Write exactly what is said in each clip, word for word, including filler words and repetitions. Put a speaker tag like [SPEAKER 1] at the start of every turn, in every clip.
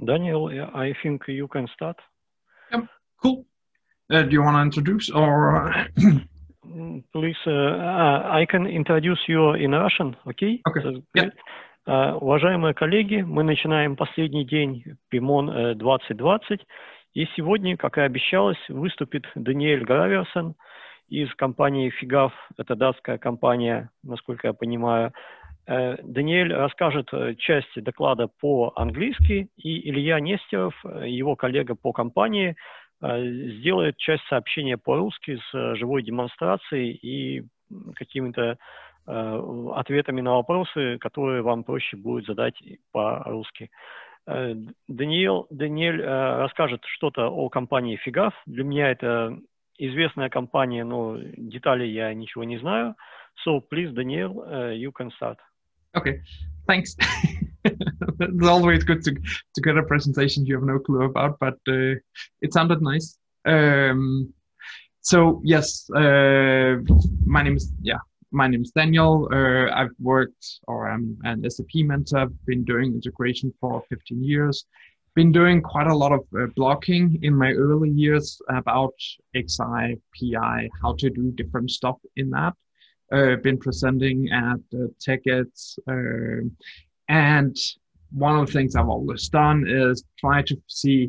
[SPEAKER 1] Daniel, I think you can start.
[SPEAKER 2] Yep, cool. Uh, do you want to introduce or?
[SPEAKER 1] Please, uh, I can introduce you in Russian, okay?
[SPEAKER 2] Okay. Yeah.
[SPEAKER 1] Uh, уважаемые коллеги, мы начинаем последний день Пимон двадцать двадцать, и сегодня, как и обещалось, выступит Даниэль Граверсон из компании фигав, это датская компания, насколько я понимаю. Даниэль расскажет часть доклада по-английски, и Илья Нестеров, его коллега по компании, сделает часть сообщения по-русски с живой демонстрацией и какими-то ответами на вопросы, которые вам проще будет задать по-русски. Даниэль, Даниэль расскажет что-то о компании фигав. Для меня это известная компания, но деталей я ничего не знаю. So, please, Daniel, uh, you can start.
[SPEAKER 2] Okay, thanks. It's always good to to get a presentation you have no clue about, but uh, it sounded nice. Um, so yes, uh, my name is yeah, my name is Daniel. Uh, I've worked, or I'm an S A P mentor. I've been doing integration for fifteen years. Been doing quite a lot of uh, blogging in my early years about X I, P I, how to do different stuff in that. Uh, been presenting at uh, TechEds, uh, and one of the things I've always done is try to see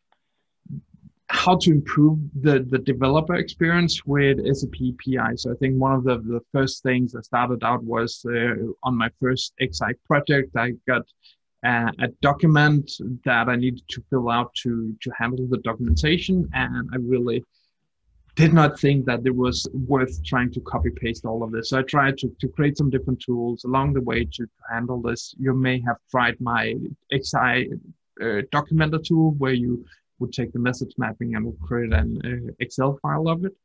[SPEAKER 2] how to improve the, the developer experience with S A P P I. So I think one of the, the first things I started out was uh, on my first X I project, I got uh, a document that I needed to fill out to, to handle the documentation, and I really did not think that it was worth trying to copy paste all of this. So I tried to, to create some different tools along the way to handle this. You may have tried my X I uh, documenter tool where you would take the message mapping and would create an uh, Excel file of it.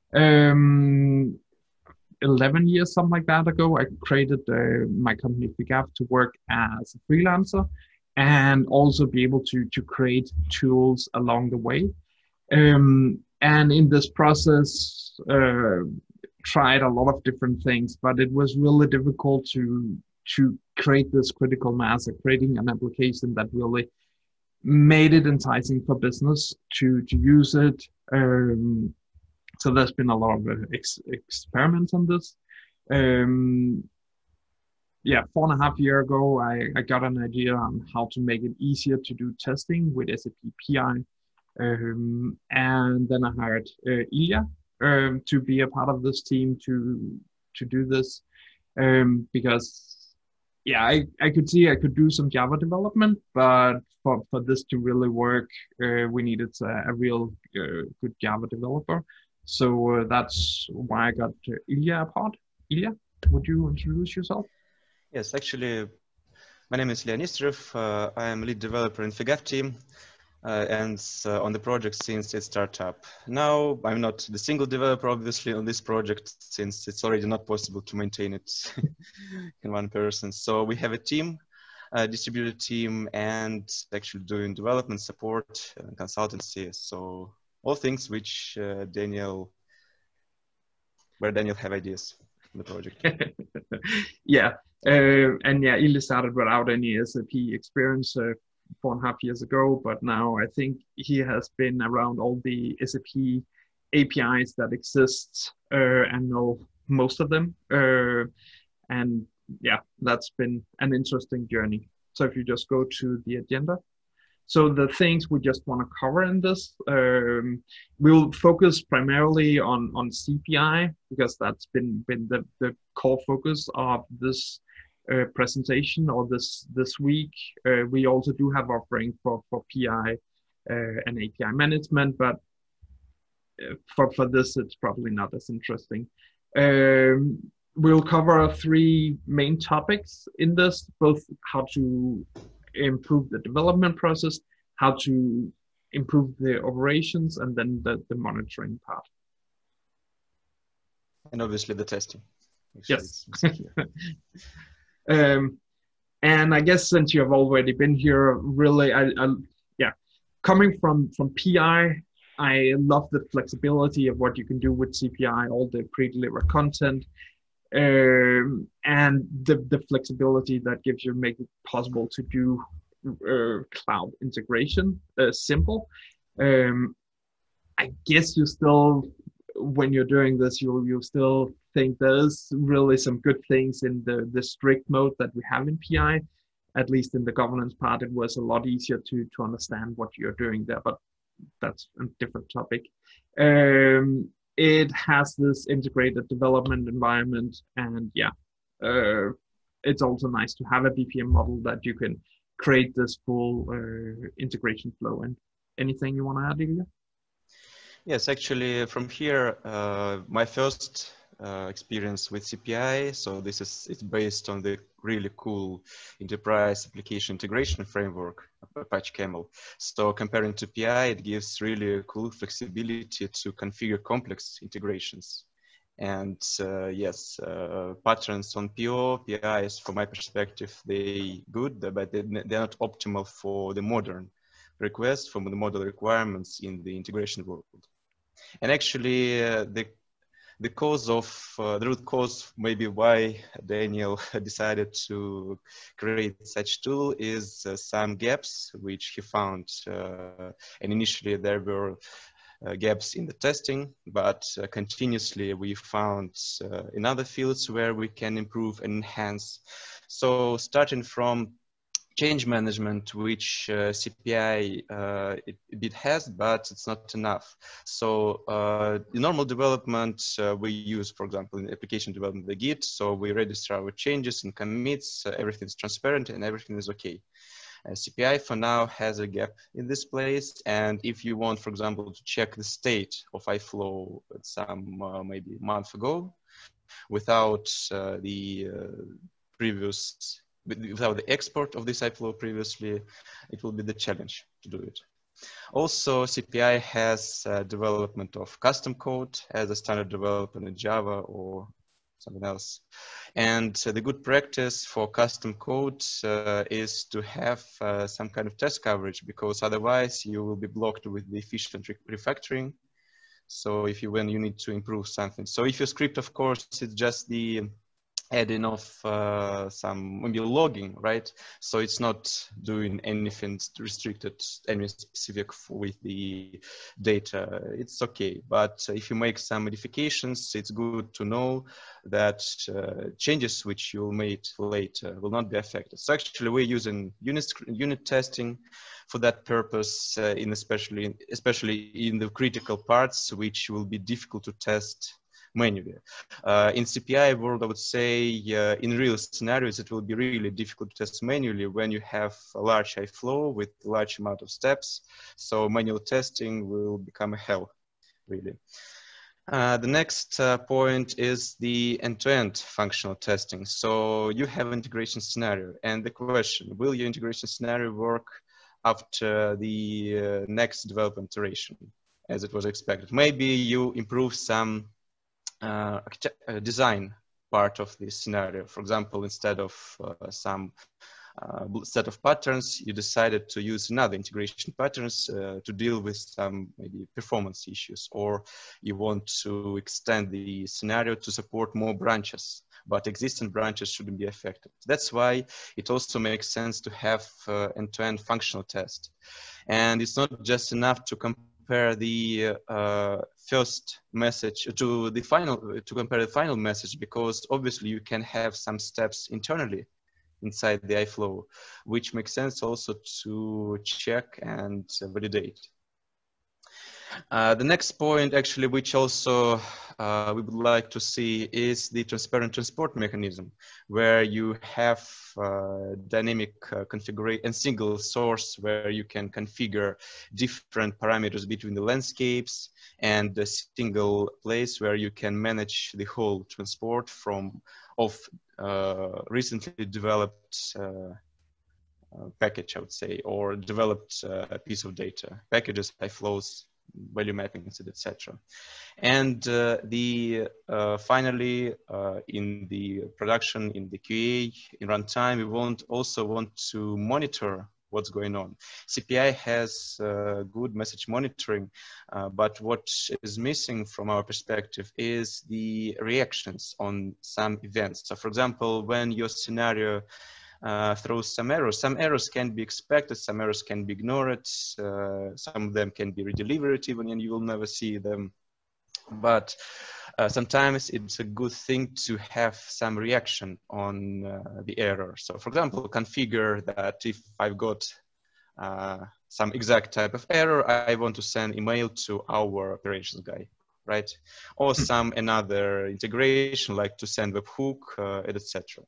[SPEAKER 2] Um, eleven years, something like that ago, I created uh, my company figaf to work as a freelancer and also be able to, to create tools along the way. Um, And in this process, uh, tried a lot of different things, but it was really difficult to to create this critical mass of creating an application that really made it enticing for business to to use it. Um, so there's been a lot of uh, ex experiments on this. Um, yeah, four and a half year ago, I, I got an idea on how to make it easier to do testing with S A P P I. Um, and then I hired uh, Ilya um, to be a part of this team to to do this um, because yeah I, I could see I could do some Java development, but for, for this to really work uh, we needed a, a real uh, good Java developer. So uh, that's why I got uh, Ilya a part. Ilya, would you introduce yourself?
[SPEAKER 3] Yes, actually my name is Ilya Nesterov. uh, I am lead developer in figaf team. Uh, and uh, on the project since its startup. Now, I'm not the single developer, obviously, on this project, since it's already not possible to maintain it in one person. So we have a team, a distributed team, and actually doing development support and consultancy. So all things which uh, Daniel, where Daniel have ideas in the project.
[SPEAKER 2] Yeah, uh, and yeah, Ilya started without any S A P experience. Uh, four and a half years ago, but now I think he has been around all the S A P A P Is that exist uh, and know most of them. Uh, and yeah, that's been an interesting journey. So if you just go to the agenda. So the things we just want to cover in this, um, we'll focus primarily on, on C P I because that's been, been the, the core focus of this Uh, presentation or this this week. Uh, we also do have offering for for P I uh, and A P I management, but uh, for for this it's probably not as interesting. Um, we'll cover three main topics in this: both how to improve the development process, how to improve the operations, and then the the monitoring part.
[SPEAKER 3] And obviously the testing.
[SPEAKER 2] Yes. Um, and I guess since you have already been here, really, I, I, yeah, coming from, from P I, I love the flexibility of what you can do with C P I, all the pre-delivered content, um, and the, the flexibility that gives you, make it possible to do uh, cloud integration uh, simple. Um, I guess you still, when you're doing this, you you still think there's really some good things in the the strict mode that we have in P I. At least in the governance part, it was a lot easier to to understand what you're doing there, but that's a different topic. Um, it has this integrated development environment, and yeah, uh, it's also nice to have a B P M model that you can create this full uh, integration flow. And anything you want to add, Ilya?
[SPEAKER 3] Yes, actually, from here, uh, my first uh, experience with C P I. So this is it's based on the really cool enterprise application integration framework, Apache Camel. So comparing to P I, it gives really cool flexibility to configure complex integrations. And uh, yes, uh, patterns on P O, P Is, from my perspective, they good, but they're not optimal for the modern requests from the model requirements in the integration world. And actually, uh, the the cause of uh, the root cause maybe why Daniel decided to create such tool is uh, some gaps which he found. Uh, and initially there were uh, gaps in the testing, but uh, continuously we found uh, in other fields where we can improve and enhance. So starting from change management, which uh, C P I uh, it, it has, but it's not enough. So uh, in normal development, uh, we use, for example, in application development, the Git. So we register our changes and commits, uh, everything's transparent and everything is okay. Uh, C P I for now has a gap in this place. And if you want, for example, to check the state of iFlow some uh, maybe a month ago, without uh, the uh, previous without the export of this iFlow previously, it will be the challenge to do it. Also, C P I has uh, development of custom code as a standard development in Java or something else. And uh, the good practice for custom code uh, is to have uh, some kind of test coverage, because otherwise you will be blocked with the efficient re refactoring. So if you, when you need to improve something. So if your script, of course, it's just the adding of uh, some maybe logging, right? So it's not doing anything restricted, any specific with the data. It's okay. But if you make some modifications, it's good to know that uh, changes which you made later will not be affected. So actually, we're using unit unit testing for that purpose, uh, in especially especially in the critical parts, which will be difficult to test manually. Uh, in C P I world, I would say uh, in real scenarios, it will be really difficult to test manually when you have a large iFlow with a large amount of steps. So manual testing will become a hell, really. Uh, the next uh, point is the end-to-end functional testing. So you have an integration scenario, and the question, will your integration scenario work after the uh, next development iteration as it was expected? Maybe you improve some Uh, uh, design part of this scenario. For example, instead of uh, some uh, set of patterns, you decided to use another integration patterns uh, to deal with some maybe performance issues, or you want to extend the scenario to support more branches, but existing branches shouldn't be affected. That's why it also makes sense to have uh, end-to-end functional test. And it's not just enough to compare compare the uh, first message to the final, to compare the final message, because obviously you can have some steps internally inside the iFlow, which makes sense also to check and validate. Uh, the next point, actually, which also uh, we would like to see, is the transparent transport mechanism, where you have uh, dynamic uh, configuration and single source where you can configure different parameters between the landscapes, and a single place where you can manage the whole transport from of uh, recently developed uh, uh, package, I would say, or developed uh, piece of data, packages, iFlows, value mapping, et cetera. And uh, the uh, finally, uh, in the production, in the Q A, in runtime, we want also want to monitor what's going on. C P I has uh, good message monitoring, uh, but what is missing from our perspective is the reactions on some events. So for example, when your scenario uh, throws some errors. Some errors can be expected, some errors can be ignored, uh, some of them can be redelivered even and you will never see them. But uh, sometimes it's a good thing to have some reaction on uh, the error. So for example, configure that if I've got uh, some exact type of error, I want to send email to our operations guy, right? Or some another integration like to send webhook, uh, et cetera.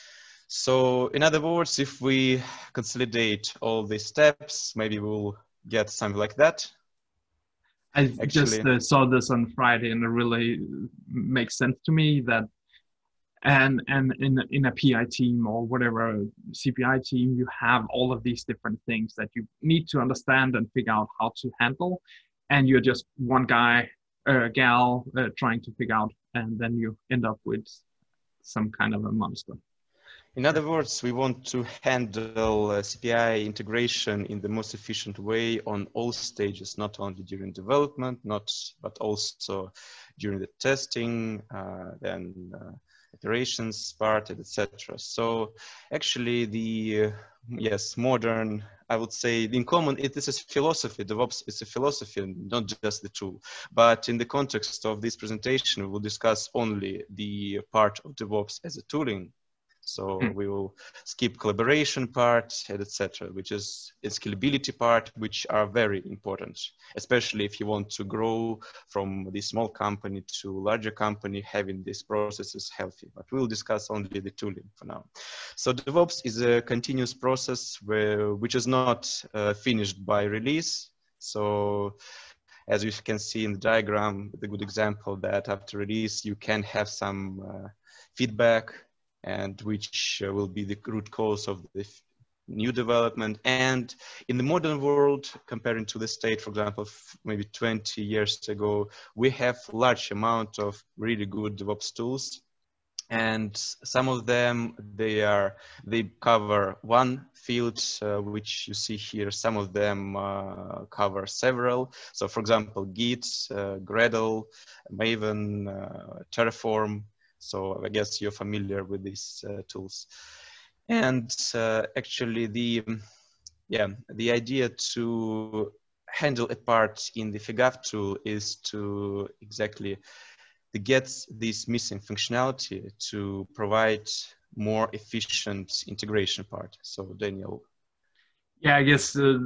[SPEAKER 3] So in other words, if we consolidate all these steps, maybe we'll get something like that.
[SPEAKER 2] I
[SPEAKER 3] Actually,
[SPEAKER 2] just uh, saw this on Friday, and it really makes sense to me that, and and in in a P I team or whatever C P I team, you have all of these different things that you need to understand and figure out how to handle, and you're just one guy, uh, gal, uh, trying to figure out, and then you end up with some kind of a monster.
[SPEAKER 3] In other words, we want to handle uh, C P I integration in the most efficient way on all stages, not only during development, not but also during the testing, uh, then uh, iterations part, et cetera. So actually, the uh, yes, modern, I would say, in common, it is a philosophy. DevOps is a philosophy, not just the tool. But in the context of this presentation, we will discuss only the part of DevOps as a tooling. So mm. we will skip collaboration part, et cetera, which is a scalability part, which are very important, especially if you want to grow from this small company to larger company, having these processes healthy. But we'll discuss only the tooling for now. So DevOps is a continuous process where, which is not uh, finished by release. So as you can see in the diagram, the good example that after release, you can have some uh, feedback, and which uh, will be the root cause of the new development. And in the modern world, comparing to the state, for example, maybe twenty years ago, we have large amount of really good DevOps tools. And some of them, they are, they cover one field, uh, which you see here. Some of them uh, cover several. So for example, Git, uh, Gradle, Maven, uh, Terraform. So I guess you're familiar with these uh, tools. And uh, actually the, yeah, the idea to handle a part in the FIGAF tool is to exactly to get this missing functionality to provide more efficient integration part. So Daniel.
[SPEAKER 2] Yeah, I guess uh,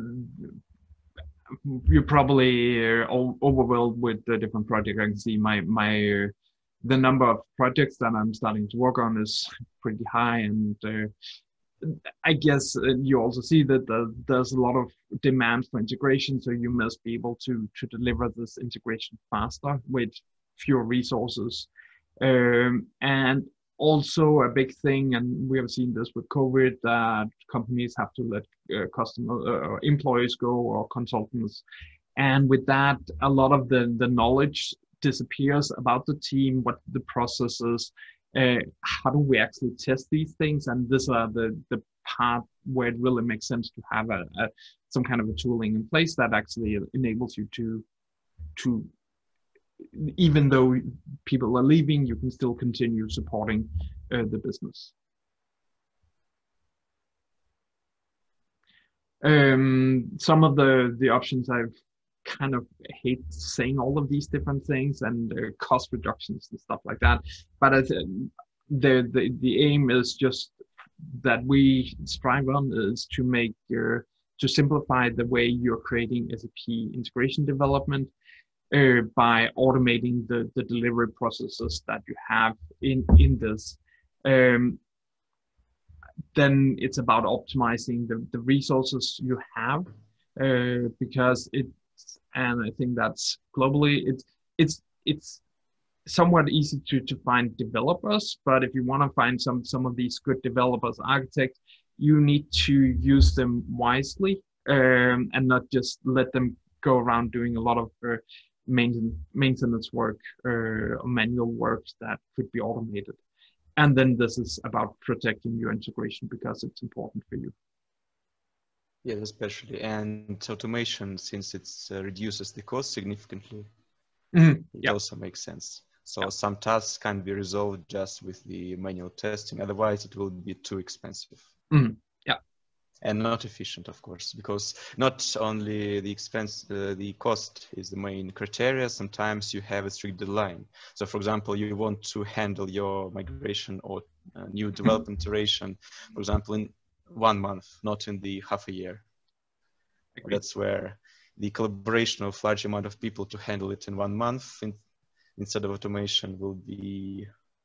[SPEAKER 2] you're probably uh, overwhelmed with the different projects. I can see my, my, uh, the number of projects that I'm starting to work on is pretty high, and uh, I guess uh, you also see that the, there's a lot of demand for integration, so you must be able to to deliver this integration faster with fewer resources. Um, and also a big thing, and we have seen this with COVID, that companies have to let uh, customer uh, employees go or consultants, and with that, a lot of the the knowledge disappears about the team, what the process is, uh, how do we actually test these things, and these are the the part where it really makes sense to have a, a some kind of a tooling in place that actually enables you to to even though people are leaving, you can still continue supporting uh, the business. Um, some of the the options I've kind of hate saying all of these different things and uh, cost reductions and stuff like that, but as, uh, the, the the aim is just that we strive on is to make your to simplify the way you're creating S A P integration development uh, by automating the the delivery processes that you have in in this. Um, then it's about optimizing the the resources you have, uh, because it. And I think that's globally, it's it's it's somewhat easy to to find developers. But if you want to find some some of these good developers, architects, you need to use them wisely, um, and not just let them go around doing a lot of uh, maintenance maintenance work or uh, manual work that could be automated. And then this is about protecting your integration because it's important for you.
[SPEAKER 3] Yeah, especially, and automation, since it uh, reduces the cost significantly, mm-hmm. it yep. also makes sense. So yep. some tasks can be resolved just with the manual testing. Otherwise, it will be too expensive.
[SPEAKER 2] Mm. Yeah.
[SPEAKER 3] And not efficient, of course, because not only the expense, uh, the cost is the main criteria. Sometimes you have a strict deadline. So, for example, you want to handle your migration or uh, new development iteration, for example, in one month, not in the half a year.
[SPEAKER 2] Agreed.
[SPEAKER 3] That's where the collaboration of large amount of people to handle it in one month in, instead of automation will be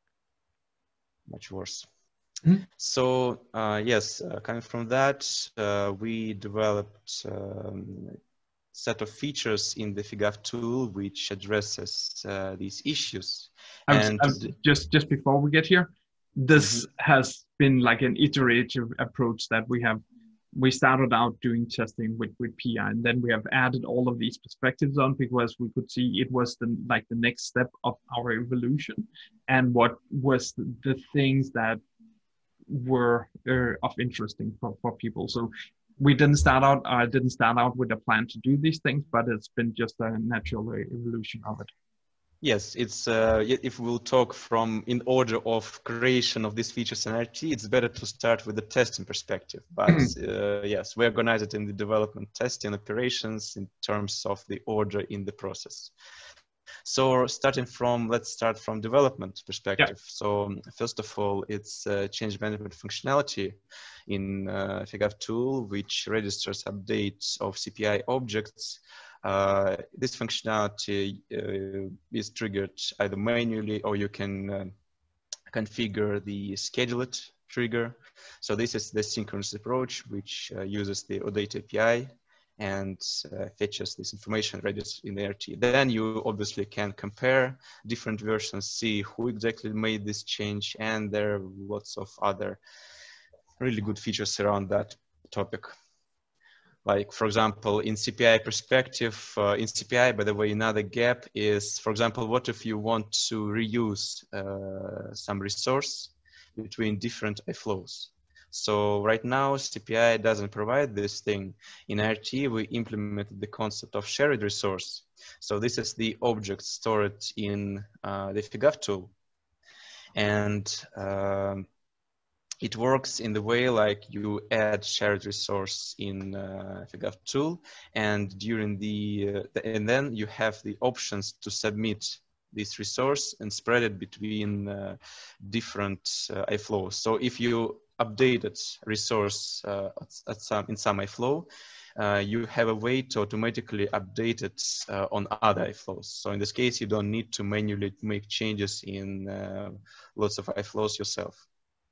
[SPEAKER 3] much worse.
[SPEAKER 2] Mm.
[SPEAKER 3] So uh, yes, uh, coming from that, uh, we developed um, a set of features in the FIGAF tool which addresses uh, these issues.
[SPEAKER 2] I was,
[SPEAKER 3] And
[SPEAKER 2] I was just just before we get here, this
[SPEAKER 3] mm-hmm.
[SPEAKER 2] has been like an iterative approach that we have. We started out doing testing with with P I, and then we have added all of these perspectives on because we could see it was the like the next step of our evolution, and what was the, the things that were uh, of interesting for, for people. So we didn't start out. I didn't start out with a plan to do these things, but it's been just a natural evolution of it.
[SPEAKER 3] Yes, it's uh, if we'll talk from in order of creation of these features in R T, it's better to start with the testing perspective. But uh, yes, we organize it in the development, testing, operations in terms of the order in the process. So starting from, let's start from development perspective. Yeah. So first of all, it's uh, change management functionality in uh, FIGAF tool, which registers updates of C P I objects. Uh, this functionality uh, is triggered either manually or you can uh, configure the scheduled trigger. So this is the synchronous approach, which uh, uses the OData A P I and uh, fetches this information registered in the R T. Then you obviously can compare different versions, see who exactly made this change, and there are lots of other really good features around that topic. Like, for example, in C P I perspective, uh, in C P I, by the way, another gap is, for example, what if you want to reuse uh, some resource between different flows? So right now, C P I doesn't provide this thing. In R T, we implemented the concept of shared resource. So this is the object stored in uh, the FIGAF tool. And um, it works in the way like you add shared resource in uh, FIGAF tool, and during the, uh, the and then you have the options to submit this resource and spread it between uh, different uh, iFlows. So if you updated resource uh, at, at some in some iFlow, uh, you have a way to automatically update it uh, on other iFlows. So in this case, you don't need to manually make changes in uh, lots of iFlows yourself.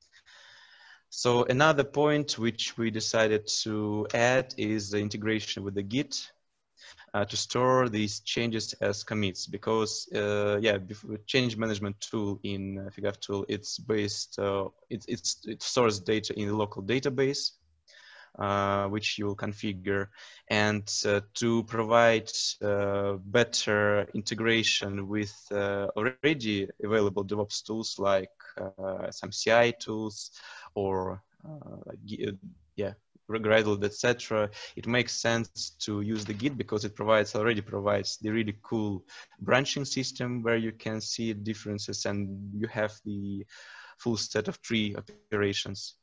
[SPEAKER 3] So another point which we decided to add is the integration with the Git uh, to store these changes as commits, because uh, yeah, change management tool in uh, FIGAF tool, it's based, uh, it, it's, it stores data in the local database, uh, which you will configure. And uh, to provide uh, better integration with uh, already available DevOps tools like uh, some C I tools, or uh, yeah, Gradle, et cetera. It makes sense to use the Git because it provides already provides the really cool branching system where you can see differences and you have the full set of tree operations.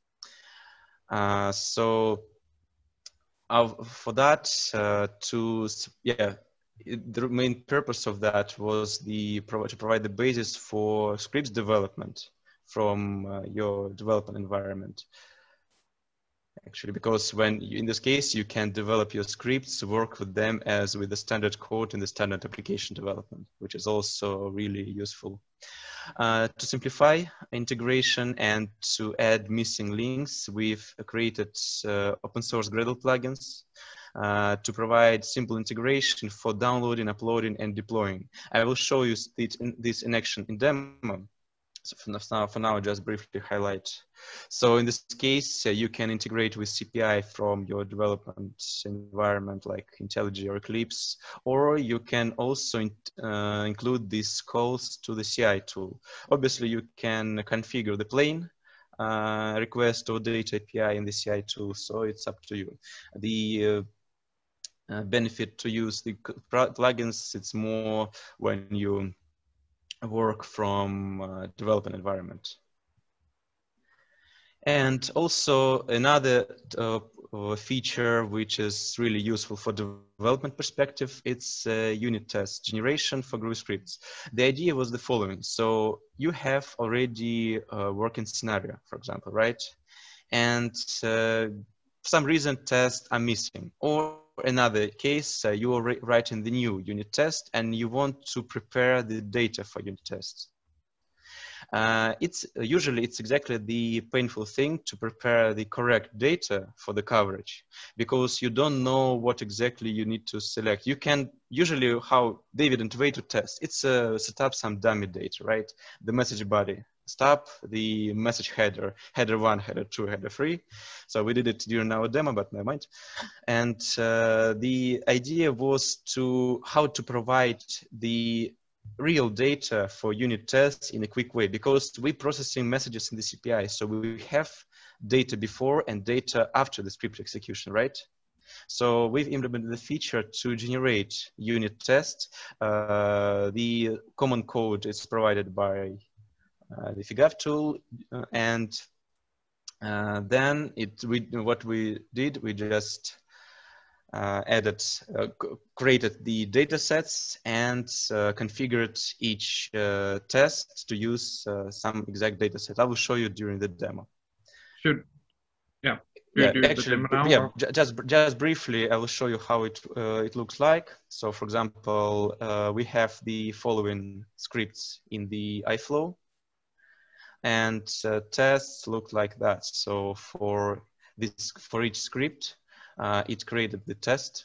[SPEAKER 3] Uh, so uh, for that, uh, to yeah, it, the main purpose of that was the to provide the basis for scripts development from uh, your development environment. Actually, because when you, in this case, you can develop your scripts, work with them as with the standard code in the standard application development, which is also really useful. Uh, to simplify integration and to add missing links, we've created uh, open source Gradle plugins uh, to provide simple integration for downloading, uploading, and deploying. I will show you this in action in demo. So for now, for now, just briefly highlight. So in this case, uh, you can integrate with C P I from your development environment like IntelliJ or Eclipse, or you can also in, uh, include these calls to the C I tool. Obviously, you can configure the plain uh, request or data A P I in the C I tool, so it's up to you. The uh, uh, benefit to use the plugins, it's more when you work from uh, development environment. And also another uh, feature which is really useful for development perspective, it's uh, unit test generation for Groovy scripts. The idea was the following. So you have already a working scenario, for example, right? And uh, for some reason tests are missing. Or another case, uh, you are writing the new unit test and you want to prepare the data for unit tests. Uh, it's usually it's exactly the painful thing to prepare the correct data for the coverage, because you don't know what exactly you need to select. You can usually how David and way to test. It's uh, set up some dummy data, right? The message body, stop, the message header, header one, header two, header three. So we did it during our demo, but never mind. And uh, the idea was to how to provide the real data for unit tests in a quick way, because we're processing messages in the C P I. So we have data before and data after the script execution, right? So we've implemented the feature to generate unit tests. Uh, the common code is provided by uh, the FIGAF tool. Uh, and uh, then it, we, what we did, we just Uh, added, uh, created the data sets and uh, configured each uh, test to use uh, some exact data set. I will show you during the demo.
[SPEAKER 2] Should, yeah.
[SPEAKER 3] Yeah,
[SPEAKER 2] do
[SPEAKER 3] actually,
[SPEAKER 2] now,
[SPEAKER 3] yeah, just just briefly, I will show you how it uh, it looks like. So, for example, uh, we have the following scripts in the iFlow, and uh, tests look like that. So, for this, for each script, Uh, it created the test.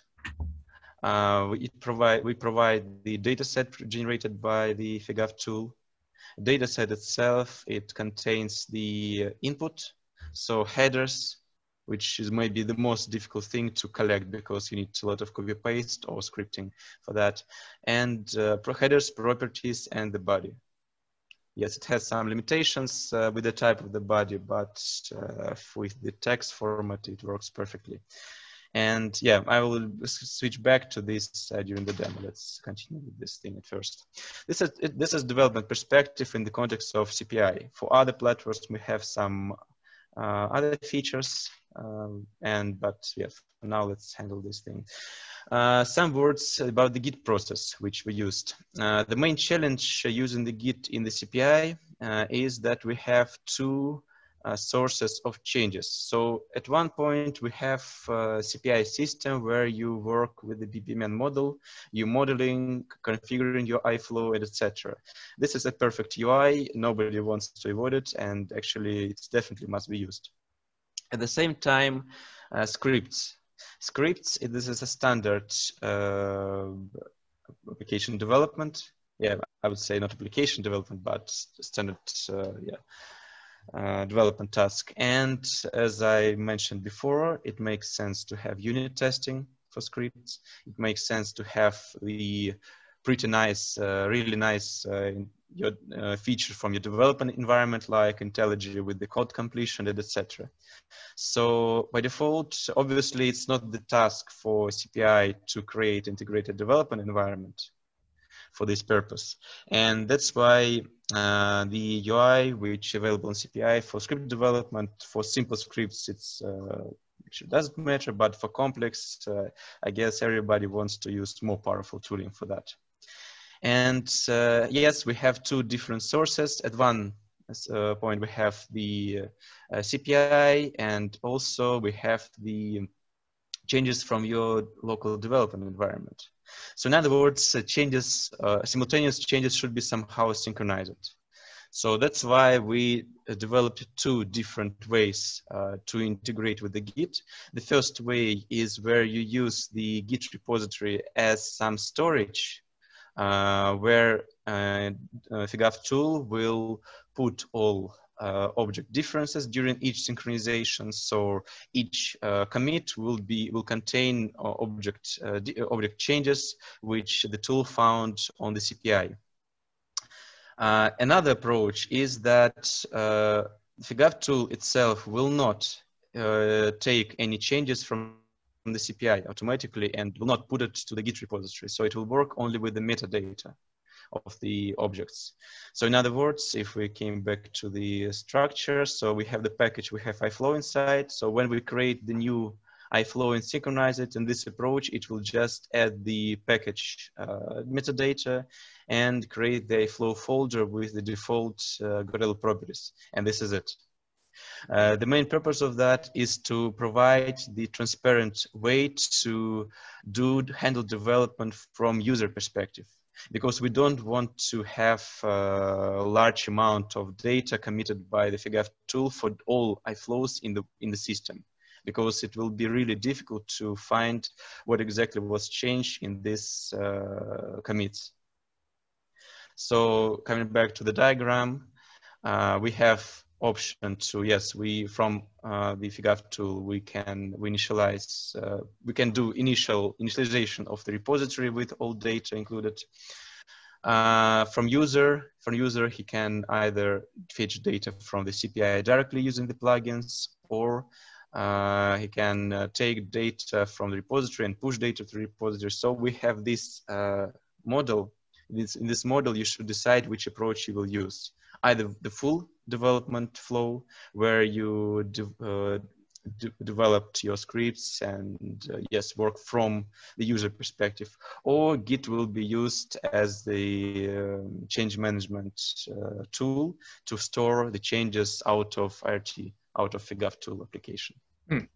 [SPEAKER 3] Uh, it provide, we provide the dataset generated by the FIGAF tool. Dataset itself, it contains the input, so headers, which is maybe the most difficult thing to collect because you need a lot of copy paste or scripting for that, and uh, headers, properties, and the body. Yes, it has some limitations uh, with the type of the body, but uh, with the text format, it works perfectly. And yeah, I will switch back to this uh, during the demo. Let's continue with this thing at first. This is it, this is development perspective in the context of C P I. For other platforms, we have some uh, other features, um, and but yeah, for now let's handle this thing. Uh, some words about the Git process which we used. Uh, the main challenge using the Git in the C P I uh, is that we have two Uh, sources of changes. So at one point we have a C P I system where you work with the B P M N model, you modeling, configuring your iFlow, et cetera. This is a perfect U I. Nobody wants to avoid it, and actually it's definitely must be used. At the same time, uh, scripts. Scripts, this is a standard uh, application development. Yeah, I would say not application development, but standard, uh, yeah. Uh, development task. And as I mentioned before, it makes sense to have unit testing for scripts. It makes sense to have the pretty nice, uh, really nice uh, your, uh, feature from your development environment, like IntelliJ with the code completion, et cetera. So by default, obviously, it's not the task for C P I to create integrated development environment for this purpose. And that's why uh, the U I, which is available in C P I for script development, for simple scripts, it's uh, it doesn't matter, but for complex, uh, I guess everybody wants to use more powerful tooling for that. And uh, yes, we have two different sources. At one uh, point, we have the uh, C P I, and also we have the changes from your local development environment. So in other words, uh, changes, uh, simultaneous changes should be somehow synchronized. So that's why we uh, developed two different ways uh, to integrate with the Git. The first way is where you use the Git repository as some storage, uh, where uh, uh, FIGAF tool will put all Uh, object differences during each synchronization. So each uh, commit will be will contain uh, object uh, object changes which the tool found on the C P I. Uh, another approach is that uh, FIGAF tool itself will not uh, take any changes from the C P I automatically and will not put it to the Git repository. So it will work only with the metadata of the objects. So in other words, if we came back to the structure, so we have the package, we have iFlow inside. So when we create the new iFlow and synchronize it in this approach, it will just add the package uh, metadata and create the iFlow folder with the default uh, Gradle properties. And this is it. Uh, the main purpose of that is to provide the transparent way to do handle development from user perspective, because we don't want to have a large amount of data committed by the FIGAF tool for all iFlows in the in the system, because it will be really difficult to find what exactly was changed in this uh, commits. So coming back to the diagram, uh, we have option to, yes, we from uh, the FIGAF tool, we can we initialize, uh, we can do initial initialization of the repository with all data included. Uh, from user, from user, he can either fetch data from the C P I directly using the plugins, or uh, he can uh, take data from the repository and push data to the repository. So we have this uh, model. In this, in this model, you should decide which approach you will use. Either the full development flow, where you de uh, de developed your scripts and uh, yes, work from the user perspective, or Git will be used as the uh, change management uh, tool to store the changes out of I R T, out of FIGAF tool application.
[SPEAKER 2] Hmm.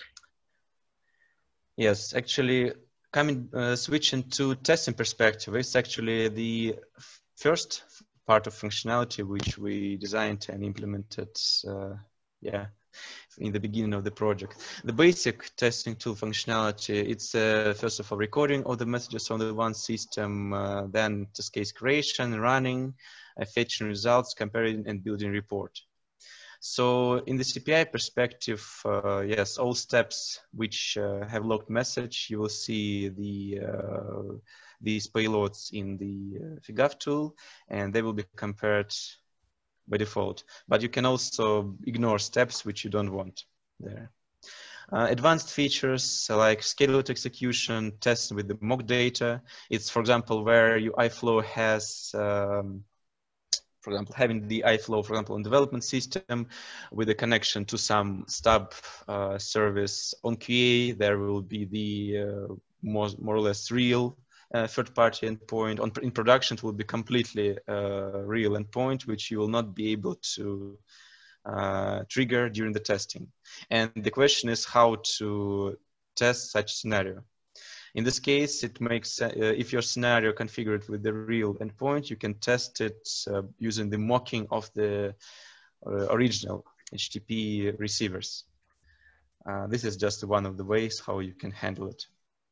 [SPEAKER 3] Yes, actually, coming uh, switching to testing perspective, it's actually the first part of functionality which we designed and implemented, uh, yeah, in the beginning of the project. The basic testing tool functionality, it's uh, first of all recording all the messages on the one system, uh, then test case creation, running, uh, fetching results, comparing and building report. So in the C P I perspective, uh, yes, all steps which uh, have logged message, you will see the uh, these payloads in the uh, FIGAF tool, and they will be compared by default. But you can also ignore steps which you don't want there. Uh, advanced features like scheduled execution, testing with the mock data. It's, for example, where your iFlow has um, for example, having the iFlow, for example, on development system with a connection to some stub uh, service on Q A, there will be the uh, more, more or less real uh, third-party endpoint. On, in production, it will be completely uh, real endpoint, which you will not be able to uh, trigger during the testing. And the question is how to test such scenario. In this case, it makes, uh, if your scenario configured with the real endpoint, you can test it uh, using the mocking of the uh, original H T T P receivers. Uh, this is just one of the ways how you can handle it.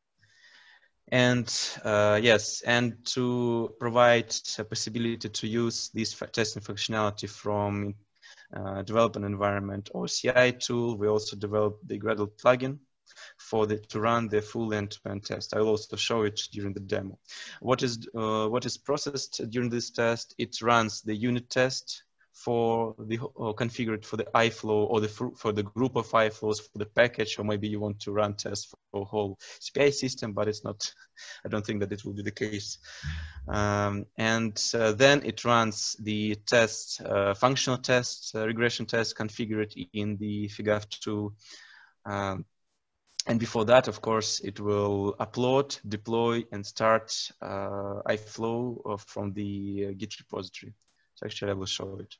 [SPEAKER 3] And uh, yes, and to provide a possibility to use this testing functionality from uh, development environment or C I tool, we also developed the Gradle plugin for the to run the full end-to-end test. I will also show it during the demo. What is uh, what is processed during this test? It runs the unit test for the uh, configured for the iFlow or the for the group of iFlows for the package, or maybe you want to run tests for a whole C P I system, but it's not. I don't think that it will be the case. Um, and uh, then it runs the test, uh, functional tests, uh, regression tests configured in the FIGAF tool. Um, And before that, of course, it will upload, deploy, and start uh, iFlow from the uh, Git repository. So actually, I will show it.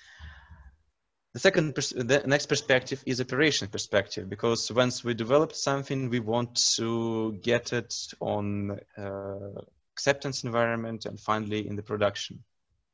[SPEAKER 3] The second, pers the next perspective is operation perspective, because once we developed something, we want to get it on uh, acceptance environment and finally in the production.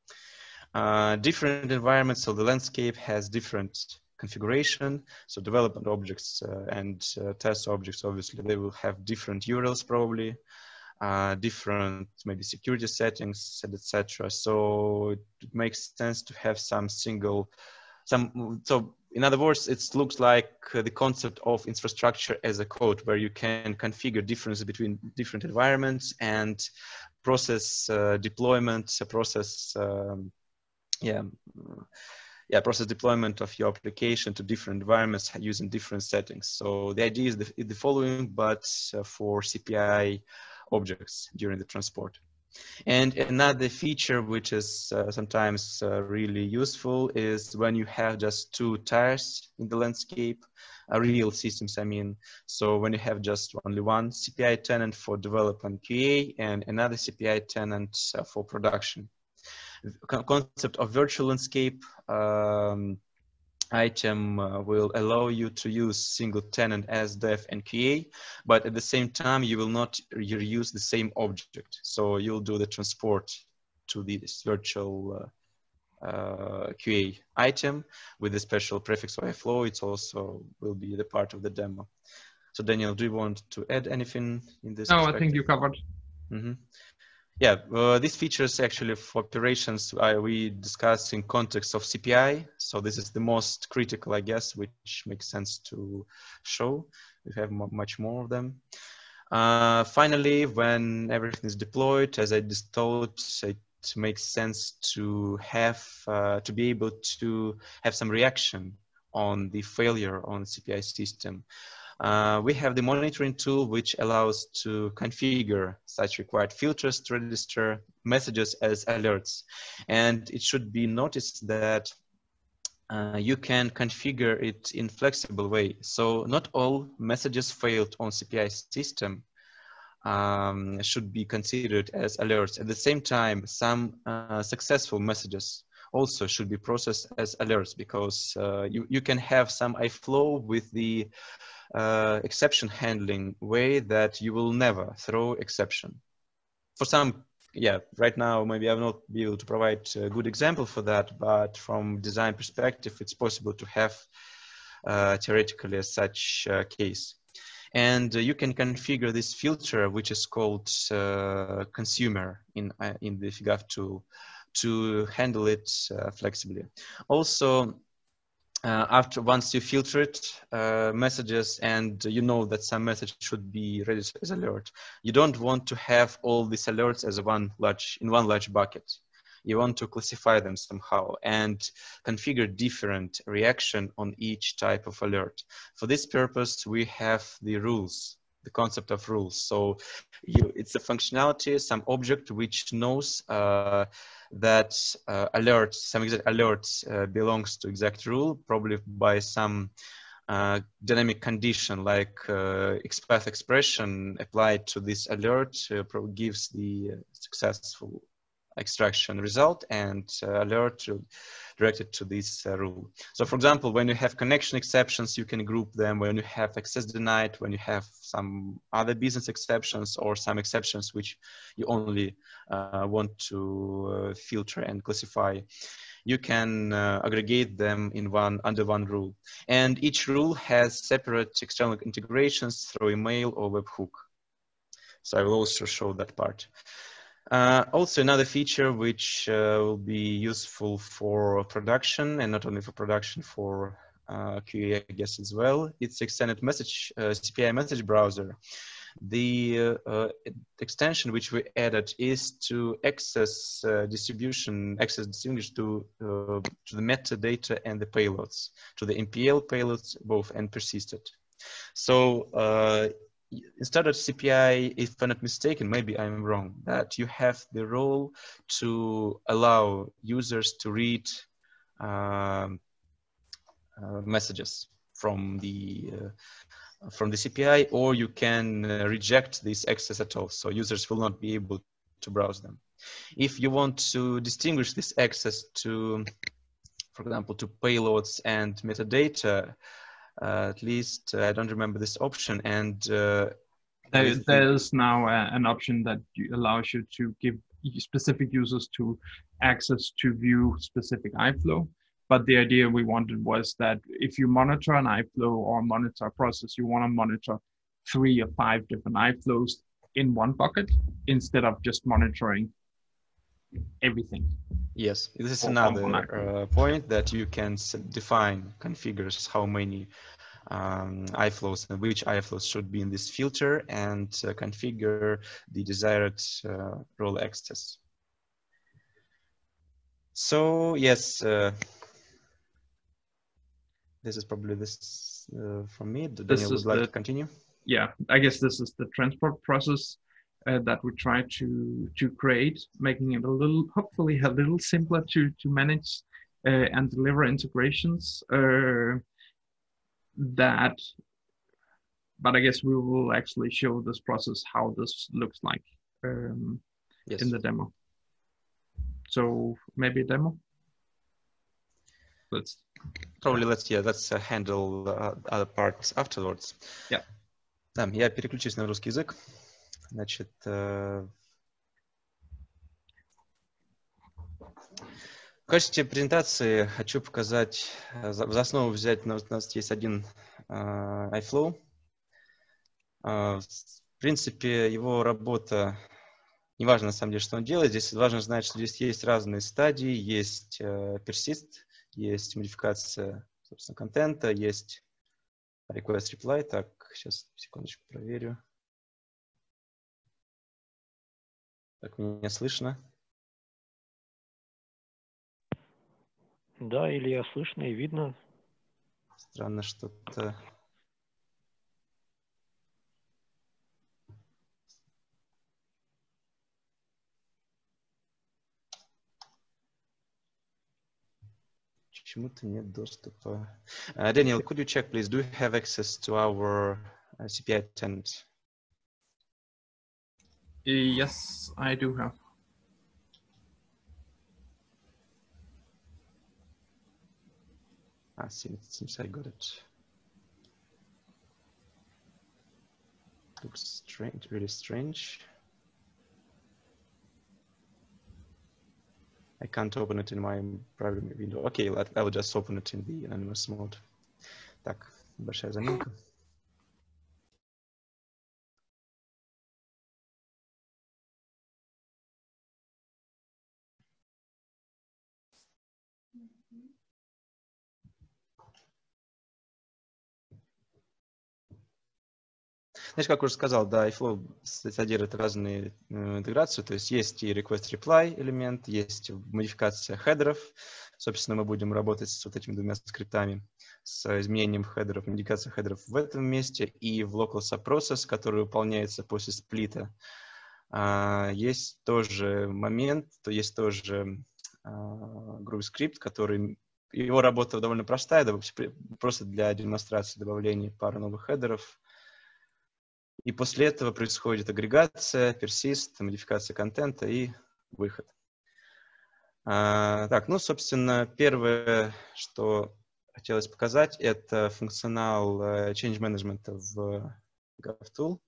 [SPEAKER 3] Uh, different environments, so the landscape has different configuration. So development objects uh, and uh, test objects, obviously, they will have different U R Ls probably, uh, different maybe security settings, et cetera. So it makes sense to have some single, some. So in other words, it looks like uh, the concept of infrastructure as a code, where you can configure differences between different environments and process uh, deployment, process, um, yeah. Yeah, process deployment of your application to different environments using different settings. So the idea is the, the following, but uh, for C P I objects during the transport. And another feature which is uh, sometimes uh, really useful is when you have just two tires in the landscape, uh, real systems, I mean. So when you have just only one C P I tenant for development Q A and another C P I tenant uh, for production. The concept of virtual landscape um, item uh, will allow you to use single tenant as dev and Q A, but at the same time, you will not reuse the same object. So you'll do the transport to this virtual uh, uh, Q A item with the special prefix Y flow. It's also will be the part of the demo. So Daniel, do you want to add anything in this?
[SPEAKER 2] No, I think you covered.
[SPEAKER 3] Mm-hmm. Yeah, uh, these features actually for operations uh, we discussed in context of C P I. So this is the most critical, I guess, which makes sense to show. We have much more of them. Uh, finally, when everything is deployed, as I just told, it makes sense to have, uh, to be able to have some reaction on the failure on the C P I system. Uh, we have the monitoring tool, which allows to configure such required filters to register messages as alerts. And it should be noticed that uh, you can configure it in flexible way. So not all messages failed on C P I system um, should be considered as alerts. At the same time, some uh, successful messages also should be processed as alerts, because uh, you, you can have some iFlow with the Uh, exception handling way that you will never throw exception. For some, yeah, right now, maybe I will not be able to provide a good example for that, but from design perspective, it's possible to have uh, theoretically such uh, case. And uh, you can configure this filter, which is called uh, consumer in, uh, in the FIGAF tool, to handle it uh, flexibly. Also, Uh, after once you filter it, uh, messages, and you know that some message should be registered as alert, you don't want to have all these alerts as one large in one large bucket. You want to classify them somehow and configure different reaction on each type of alert. For this purpose, we have the rules, the concept of rules. So you, it's a functionality, some object which knows uh, that uh, alert, some exact alerts uh, belongs to exact rule, probably by some uh, dynamic condition, like uh, XPath expression applied to this alert uh, gives the successful extraction result, and uh, alert directed to this uh, rule. So for example, when you have connection exceptions, you can group them. When you have access denied, when you have some other business exceptions, or some exceptions which you only uh, want to uh, filter and classify, you can uh, aggregate them in one under one rule. And each rule has separate external integrations through email or webhook. So I will also show that part. Uh, also, another feature which uh, will be useful for production, and not only for production, for uh, Q A, I guess, as well. It's extended message, uh, C P I message browser. The uh, uh, extension which we added is to access uh, distribution, access distinguish to, uh, to the metadata and the payloads, to the M P L payloads, both, and persisted. So, uh, instead of C P I, if I'm not mistaken, maybe I'm wrong, that you have the role to allow users to read um, uh, messages from the uh, from the C P I, or you can uh, reject this access at all. So users will not be able to browse them. If you want to distinguish this access to, for example, to payloads and metadata, Uh, at least uh, I don't remember this option. And uh,
[SPEAKER 2] there, there's now a, an option that allows you to give specific users to access to view specific iFlow. But the idea we wanted was that if you monitor an iFlow or monitor a process, you want to monitor three or five different iFlows in one bucket instead of just monitoring everything.
[SPEAKER 3] Yes, this is another uh, point, that you can define, configures how many um, iFlows and which iFlows should be in this filter, and uh, configure the desired uh, role access. So yes, uh, this is probably this uh, from me. Daniel would like
[SPEAKER 2] the,
[SPEAKER 3] to continue.
[SPEAKER 2] Yeah, I guess this is the transport process. uh, that we try to to create, making it a little, hopefully a little simpler to to manage uh, and deliver integrations. Uh, that, but I guess we will actually show this process how this looks like um, yes. in the demo. So maybe a demo. Let's
[SPEAKER 3] probably let's yeah let's uh, handle uh, other parts afterwards.
[SPEAKER 2] Yeah.
[SPEAKER 3] Да, я переключусь на русский язык. Значит, э, в качестве презентации хочу показать, за, за основу взять, у нас есть один э, iFlow. Э, в принципе, его работа, неважно на самом деле, что он делает, здесь важно знать, что здесь есть разные стадии, есть э, persist, есть модификация, собственно, контента, есть request reply. Так, сейчас, секундочку, проверю. Так, меня слышно?
[SPEAKER 1] Да, Илья, слышно и видно.
[SPEAKER 3] Странно, что-то... Почему-то нет доступа. Uh, Daniel, could you check, please? Do you have access to our uh, C P I tenant?
[SPEAKER 2] Yes, I do have.
[SPEAKER 3] I see. It seems I got it. Looks strange, really strange. I can't open it in my private window. Okay, I will just open it in the anonymous mode. Так, большая заминка. Значит, как уже сказал, да, iFlow содержит разные э, интеграции, то есть есть и request-reply элемент, есть модификация хедеров. Собственно, мы будем работать с вот этими двумя скриптами, с изменением хедеров, модификацией хедеров в этом месте и в local subprocess, который выполняется после сплита. А, есть тоже момент, то есть тоже а, GrooveScript, который, его работа довольно простая, просто для демонстрации добавления пары новых хедеров. И после этого происходит агрегация, persist, модификация контента и выход. А, так, ну, собственно, первое, что хотелось показать, это функционал change management в GovTool.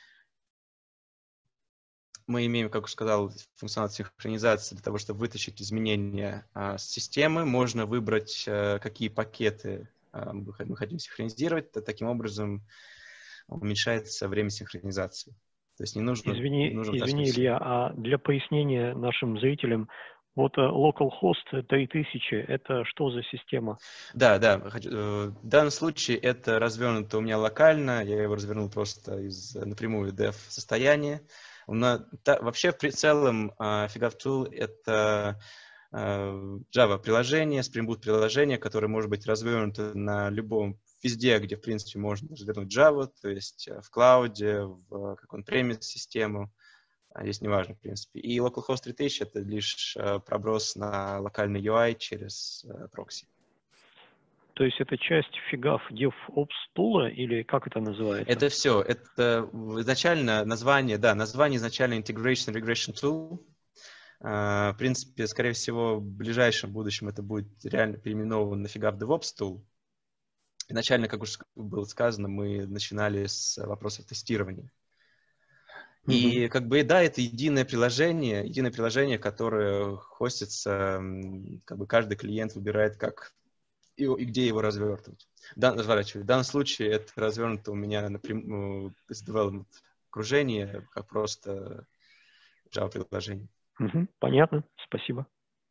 [SPEAKER 3] Мы имеем, как уже сказал, функционал синхронизации для того, чтобы вытащить изменения а, с системы. Можно выбрать, а, какие пакеты а, мы хотим синхронизировать. Таким образом, уменьшается время синхронизации. То есть не нужно...
[SPEAKER 1] Извини,
[SPEAKER 3] не нужно
[SPEAKER 1] извини Илья, а для пояснения нашим зрителям, вот localhost три тысячи, это что за система?
[SPEAKER 3] Да, да. В данном случае это развернуто у меня локально. Я его развернул просто из напрямую dev состояния. Вообще, в целом, FigaVTool — это Java приложение, Spring Boot приложение, которое может быть развернуто на любом, везде, где, в принципе, можно развернуть Java, то есть в клауде, в как on-premise систему, здесь неважно, в принципе. И localhost три тысячи — это лишь проброс на локальный ю ай через прокси.
[SPEAKER 1] То есть это часть FiGAF DevOps Tool или как это называется?
[SPEAKER 3] Это все. Это изначально название, да, название изначально Integration Regression Tool. Uh, в принципе, скорее всего, в ближайшем будущем это будет реально переименовано на FiGAF DevOps Tool. Изначально, как уже было сказано, мы начинали с вопросов тестирования. Mm-hmm. И как бы, да, это единое приложение, единое приложение, которое хостится, как бы каждый клиент выбирает, как и, и где его развертывать. Дан, разворачивать. В данном случае это развернуто у меня напрямую из development окружения, как просто Java-приложение.
[SPEAKER 1] Угу, понятно, спасибо.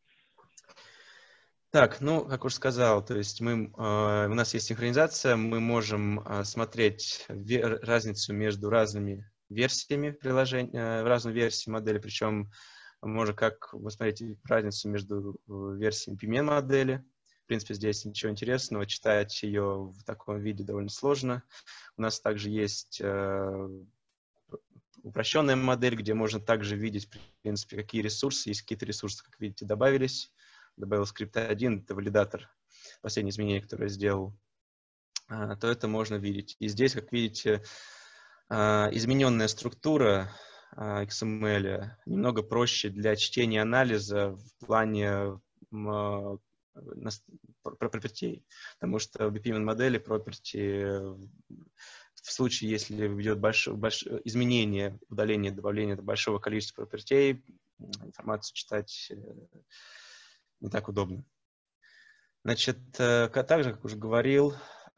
[SPEAKER 3] Так, ну, как уже сказал, то есть мы, э, у нас есть синхронизация, мы можем э, смотреть ве- разницу между разными версиями приложения, э, разную версию модели, причем можно как вы смотрите разницу между версиями пи эм эн-модели. В принципе, здесь ничего интересного, читать ее в таком виде довольно сложно. У нас также есть э, упрощенная модель, где можно также видеть, в принципе, какие ресурсы, есть какие-то ресурсы, как видите, добавились. Добавил скрипт один, это валидатор, последнее изменение, которое я сделал, то это можно видеть. И здесь, как видите, измененная структура икс эм эль немного проще для чтения и анализа в плане property, потому что в би пи эм модели property в случае, если ведет большое, большое изменение, удаление, добавление большого количества property, информацию читать не так удобно. Значит, также, как уже говорил,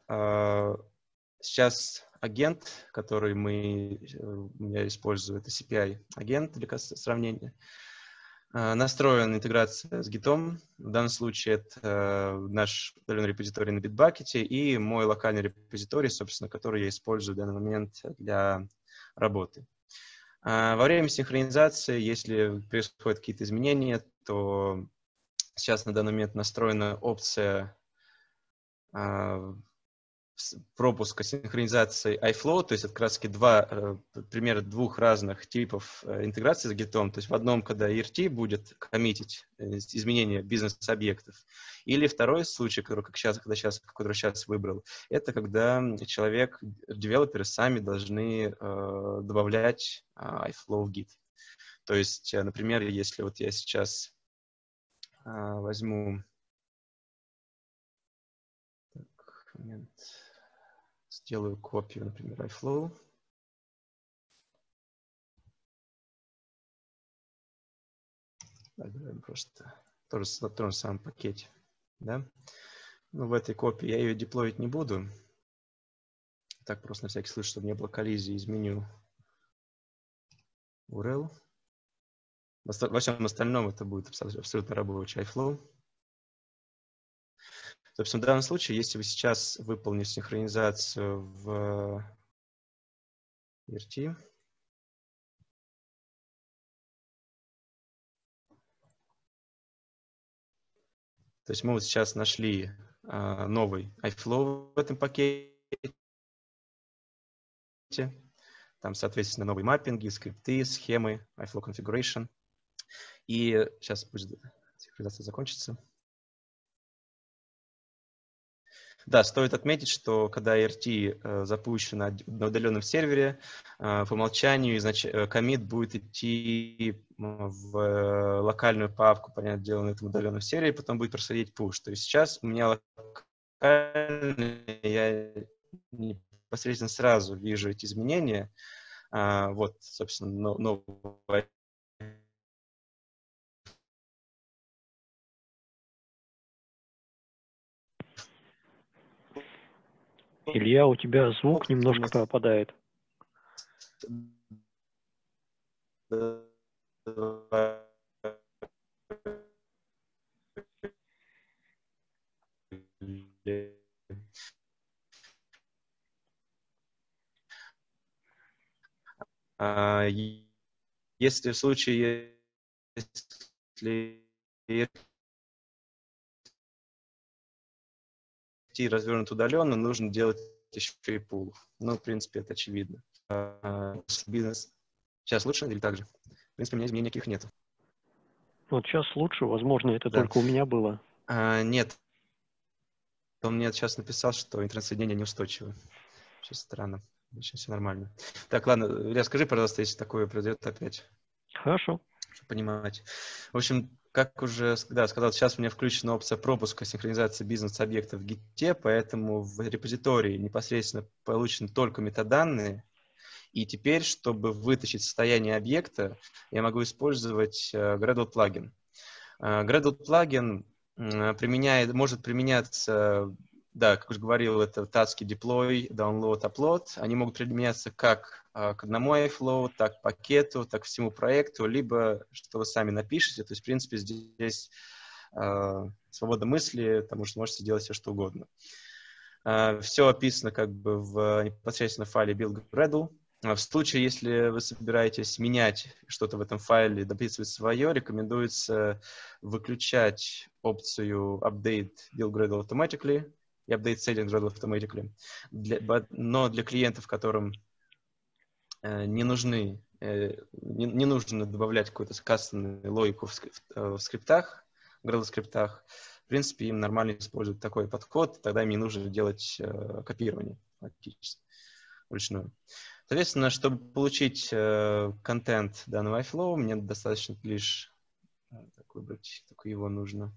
[SPEAKER 3] сейчас агент, который мы, я использую, это си пи ай-агент для сравнения, настроен интеграция с Git. В данном случае это наш удаленный репозиторий на Bitbucket и мой локальный репозиторий, собственно, который я использую в данный момент для работы. Во время синхронизации, если происходят какие-то изменения, то сейчас на данный момент настроена опция пропуска синхронизации iFlow, то есть это как раз таки два, пример двух разных типов интеграции с Git. То есть в одном, когда и эр ти будет коммитить изменения бизнес-объектов, или второй случай, который, как сейчас, когда сейчас, который сейчас выбрал, это когда человек, девелоперы сами должны э, добавлять э, iFlow в Git. То есть, например, если вот я сейчас э, возьму так, момент. Сделаю копию, например, iFlow. Просто тоже в том же самом пакете. Да? Ну, в этой копии я ее деплоить не буду. Так просто на всякий случай, чтобы не было коллизии, изменю ю ар эл. Во всем остальном это будет абсолютно рабочий iFlow. Собственно, в данном случае, если вы сейчас выполните синхронизацию в и эр ти, то есть мы вот сейчас нашли а, новый iFlow в этом пакете. Там, соответственно, новые маппинги, скрипты, схемы, iFlow configuration. И сейчас пусть синхронизация закончится. Да, стоит отметить, что когда и эр ти э, запущена на удаленном сервере, э, по умолчанию коммит будет идти в э, локальную папку, понятное дело, на этом удаленном сервере, потом будет происходить push. То есть сейчас у меня локально, я непосредственно сразу вижу эти изменения. А, вот, собственно, новый.
[SPEAKER 1] Илья, у тебя звук немножко пропадает.
[SPEAKER 3] А, если в случае, если развернут удаленно, нужно делать еще и пул. Ну, в принципе, это очевидно. Бизнес. Сейчас лучше или так же? В принципе, у меня изменений никаких нет.
[SPEAKER 1] Вот сейчас лучше, возможно, это да. Только у меня было.
[SPEAKER 3] А, нет. Он мне сейчас написал, что интернет-соединение неустойчиво. Сейчас странно. Сейчас все нормально. Так, ладно, Илья, скажи, пожалуйста, если такое произойдет опять.
[SPEAKER 1] Хорошо.
[SPEAKER 3] Чтобы понимать. В общем, как уже да, сказал, сейчас у меня включена опция пропуска синхронизации бизнес-объектов в Git, поэтому в репозитории непосредственно получены только метаданные. И теперь, чтобы вытащить состояние объекта, я могу использовать uh, Gradle плагин. Uh, Gradle плагин uh, применяет, может применяться, да, как уже говорил, это таски deploy, download, upload. Они могут применяться как uh, к одному iFlow, так к пакету, так к всему проекту, либо что вы сами напишете. То есть, в принципе, здесь uh, свобода мысли, потому что можете делать все, что угодно. Uh, все описано как бы в непосредственно файле build Gradle. В случае, если вы собираетесь менять что-то в этом файле, дописывать свое, рекомендуется выключать опцию Update Build Gradle Automatically и Update Setting Gradle Automatically. Для, но для клиентов, которым э, не нужны не, не нужно добавлять какую-то кастомную логику в, скрип, в скриптах, в Gradle скриптах. В принципе, им нормально используют такой подход, тогда им не нужно делать э, копирование фактически вручную. Соответственно, чтобы получить э, контент данного iFlow, мне достаточно лишь э, так выбрать, только его нужно.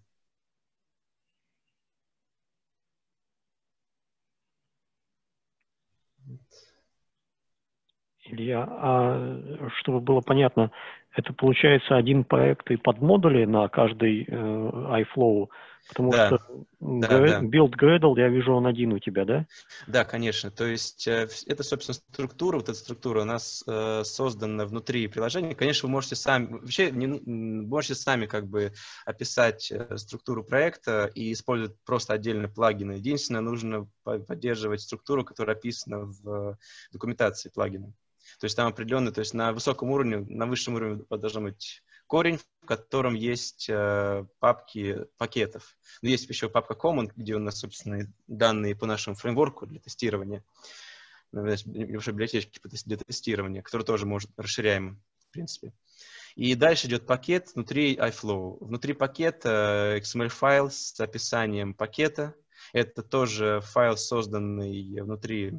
[SPEAKER 1] Илья, а чтобы было понятно, это получается один проект и подмодули на каждый э, iFlow, потому
[SPEAKER 3] Да,
[SPEAKER 1] что
[SPEAKER 3] да, да.
[SPEAKER 1] build Gradle, я вижу, он один у тебя, да?
[SPEAKER 3] Да, конечно. То есть э, это, собственно, структура, вот эта структура у нас э, создана внутри приложения. Конечно, вы можете сами, вообще, не, можете сами как бы описать э, структуру проекта и использовать просто отдельно плагины. Единственное, нужно поддерживать структуру, которая описана в документации плагина. То есть там определенно, то есть на высоком уровне, на высшем уровне должно быть корень, в котором есть э, папки пакетов. Но есть еще папка common, где у нас, собственно, данные по нашему фреймворку для тестирования, небольшой библиотечки для тестирования, который тоже может расширяем, в принципе. И дальше идет пакет внутри iFlow. Внутри пакета икс эм эль-файл с описанием пакета. Это тоже файл, созданный внутри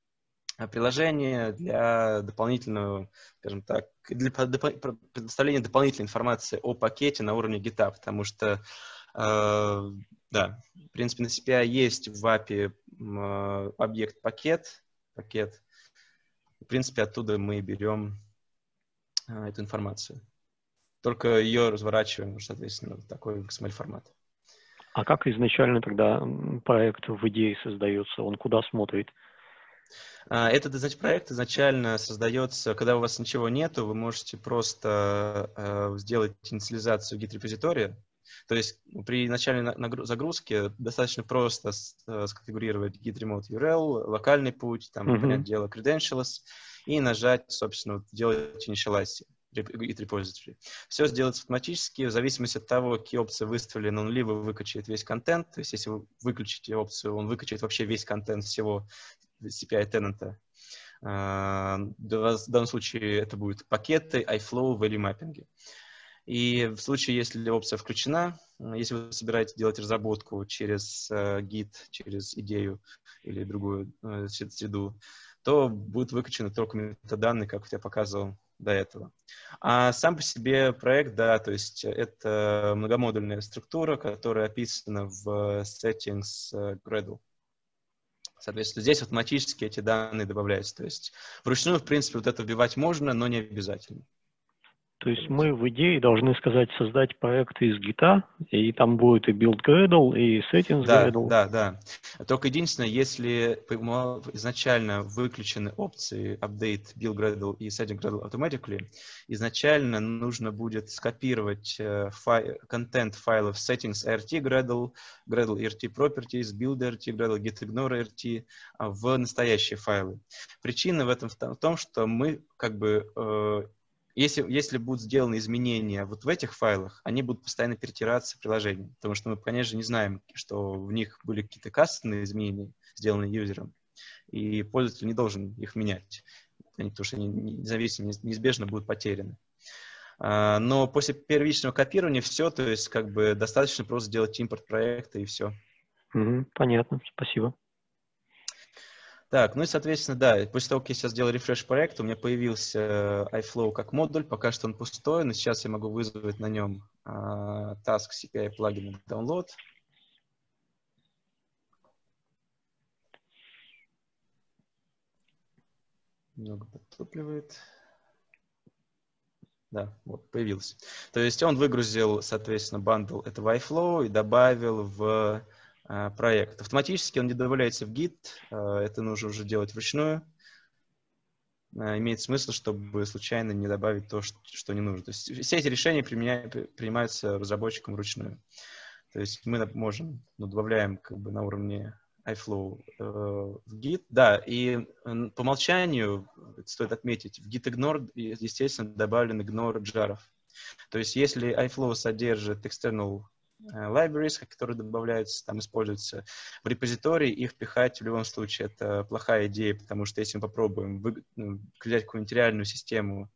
[SPEAKER 3] приложение для дополнительного, скажем так, для предоставления дополнительной информации о пакете на уровне гита, потому что, э, да, в принципе, на си пи ай есть в эй пи ай э, объект пакет, пакет. В принципе, оттуда мы берем э, эту информацию. Только ее разворачиваем, соответственно, в такой икс эм эль-формат.
[SPEAKER 1] А как изначально тогда проект в идее создается? Он куда смотрит?
[SPEAKER 3] Этот, значит, проект изначально создается, когда у вас ничего нету, вы можете просто э, сделать инициализацию гит-репозитория. То есть при начальной загрузке достаточно просто сконфигурировать git remote ю ар эл, локальный путь, там,
[SPEAKER 1] Uh-huh.
[SPEAKER 3] понятное дело, credentials, и нажать, собственно, вот, делать initialize git repository. Все сделается автоматически, в зависимости от того, какие опции выставлены, он либо выкачает весь контент, то есть если вы выключите опцию, он выкачает вообще весь контент всего си пи ай тенанта. В данном случае это будут пакеты, iFlow, value mapping. И в случае, если опция включена, если вы собираетесь делать разработку через Git, через идею или другую среду, то будут выкачаны только метаданные, как я показывал до этого. А сам по себе проект, да, то есть это многомодульная структура, которая описана в settings Gradle. Соответственно, здесь автоматически эти данные добавляются. То есть вручную, в принципе, вот это вбивать можно, но не обязательно.
[SPEAKER 1] То есть мы в идее должны сказать создать проект из гита, и там будет и build Gradle, и settings
[SPEAKER 3] да,
[SPEAKER 1] Gradle.
[SPEAKER 3] Да, да. Только единственное, если изначально выключены опции update, build Gradle и setting Gradle automatically, изначально нужно будет скопировать фай, контент файлов settings эр ти Gradle, Gradle эр ти properties, build эр ти Gradle, gitignore эр ти в настоящие файлы. Причина в этом в том, что мы как бы Если, если будут сделаны изменения вот в этих файлах, они будут постоянно перетираться в приложении, потому что мы, конечно, не знаем, что в них были какие-то кастомные изменения, сделанные юзером, и пользователь не должен их менять, потому что они независимо, неизбежно будут потеряны. Но после первичного копирования все, то есть как бы достаточно просто сделать импорт проекта и все.
[SPEAKER 1] Угу, понятно, спасибо.
[SPEAKER 3] Так, ну и, соответственно, да, после того, как я сейчас сделал рефреш проекта, у меня появился iFlow как модуль, пока что он пустой, но сейчас я могу вызвать на нем uh, task си пи ай плагин download. Немного подтупливает. Да, вот, появился. То есть он выгрузил, соответственно, бандл этого iFlow и добавил в проект. Автоматически он не добавляется в Git, это нужно уже делать вручную. Имеет смысл, чтобы случайно не добавить то, что не нужно. То есть все эти решения принимаются разработчиком вручную. То есть мы можем, ну, добавляем как бы на уровне iFlow э, в Git. Да, и по умолчанию, стоит отметить, в gitignore, естественно, добавлен ignore джаров. То есть если iFlow содержит external libraries, которые добавляются, там используются в репозитории, их пихать в любом случае это плохая идея, потому что если мы попробуем вы, ну, взять какую-нибудь реальную систему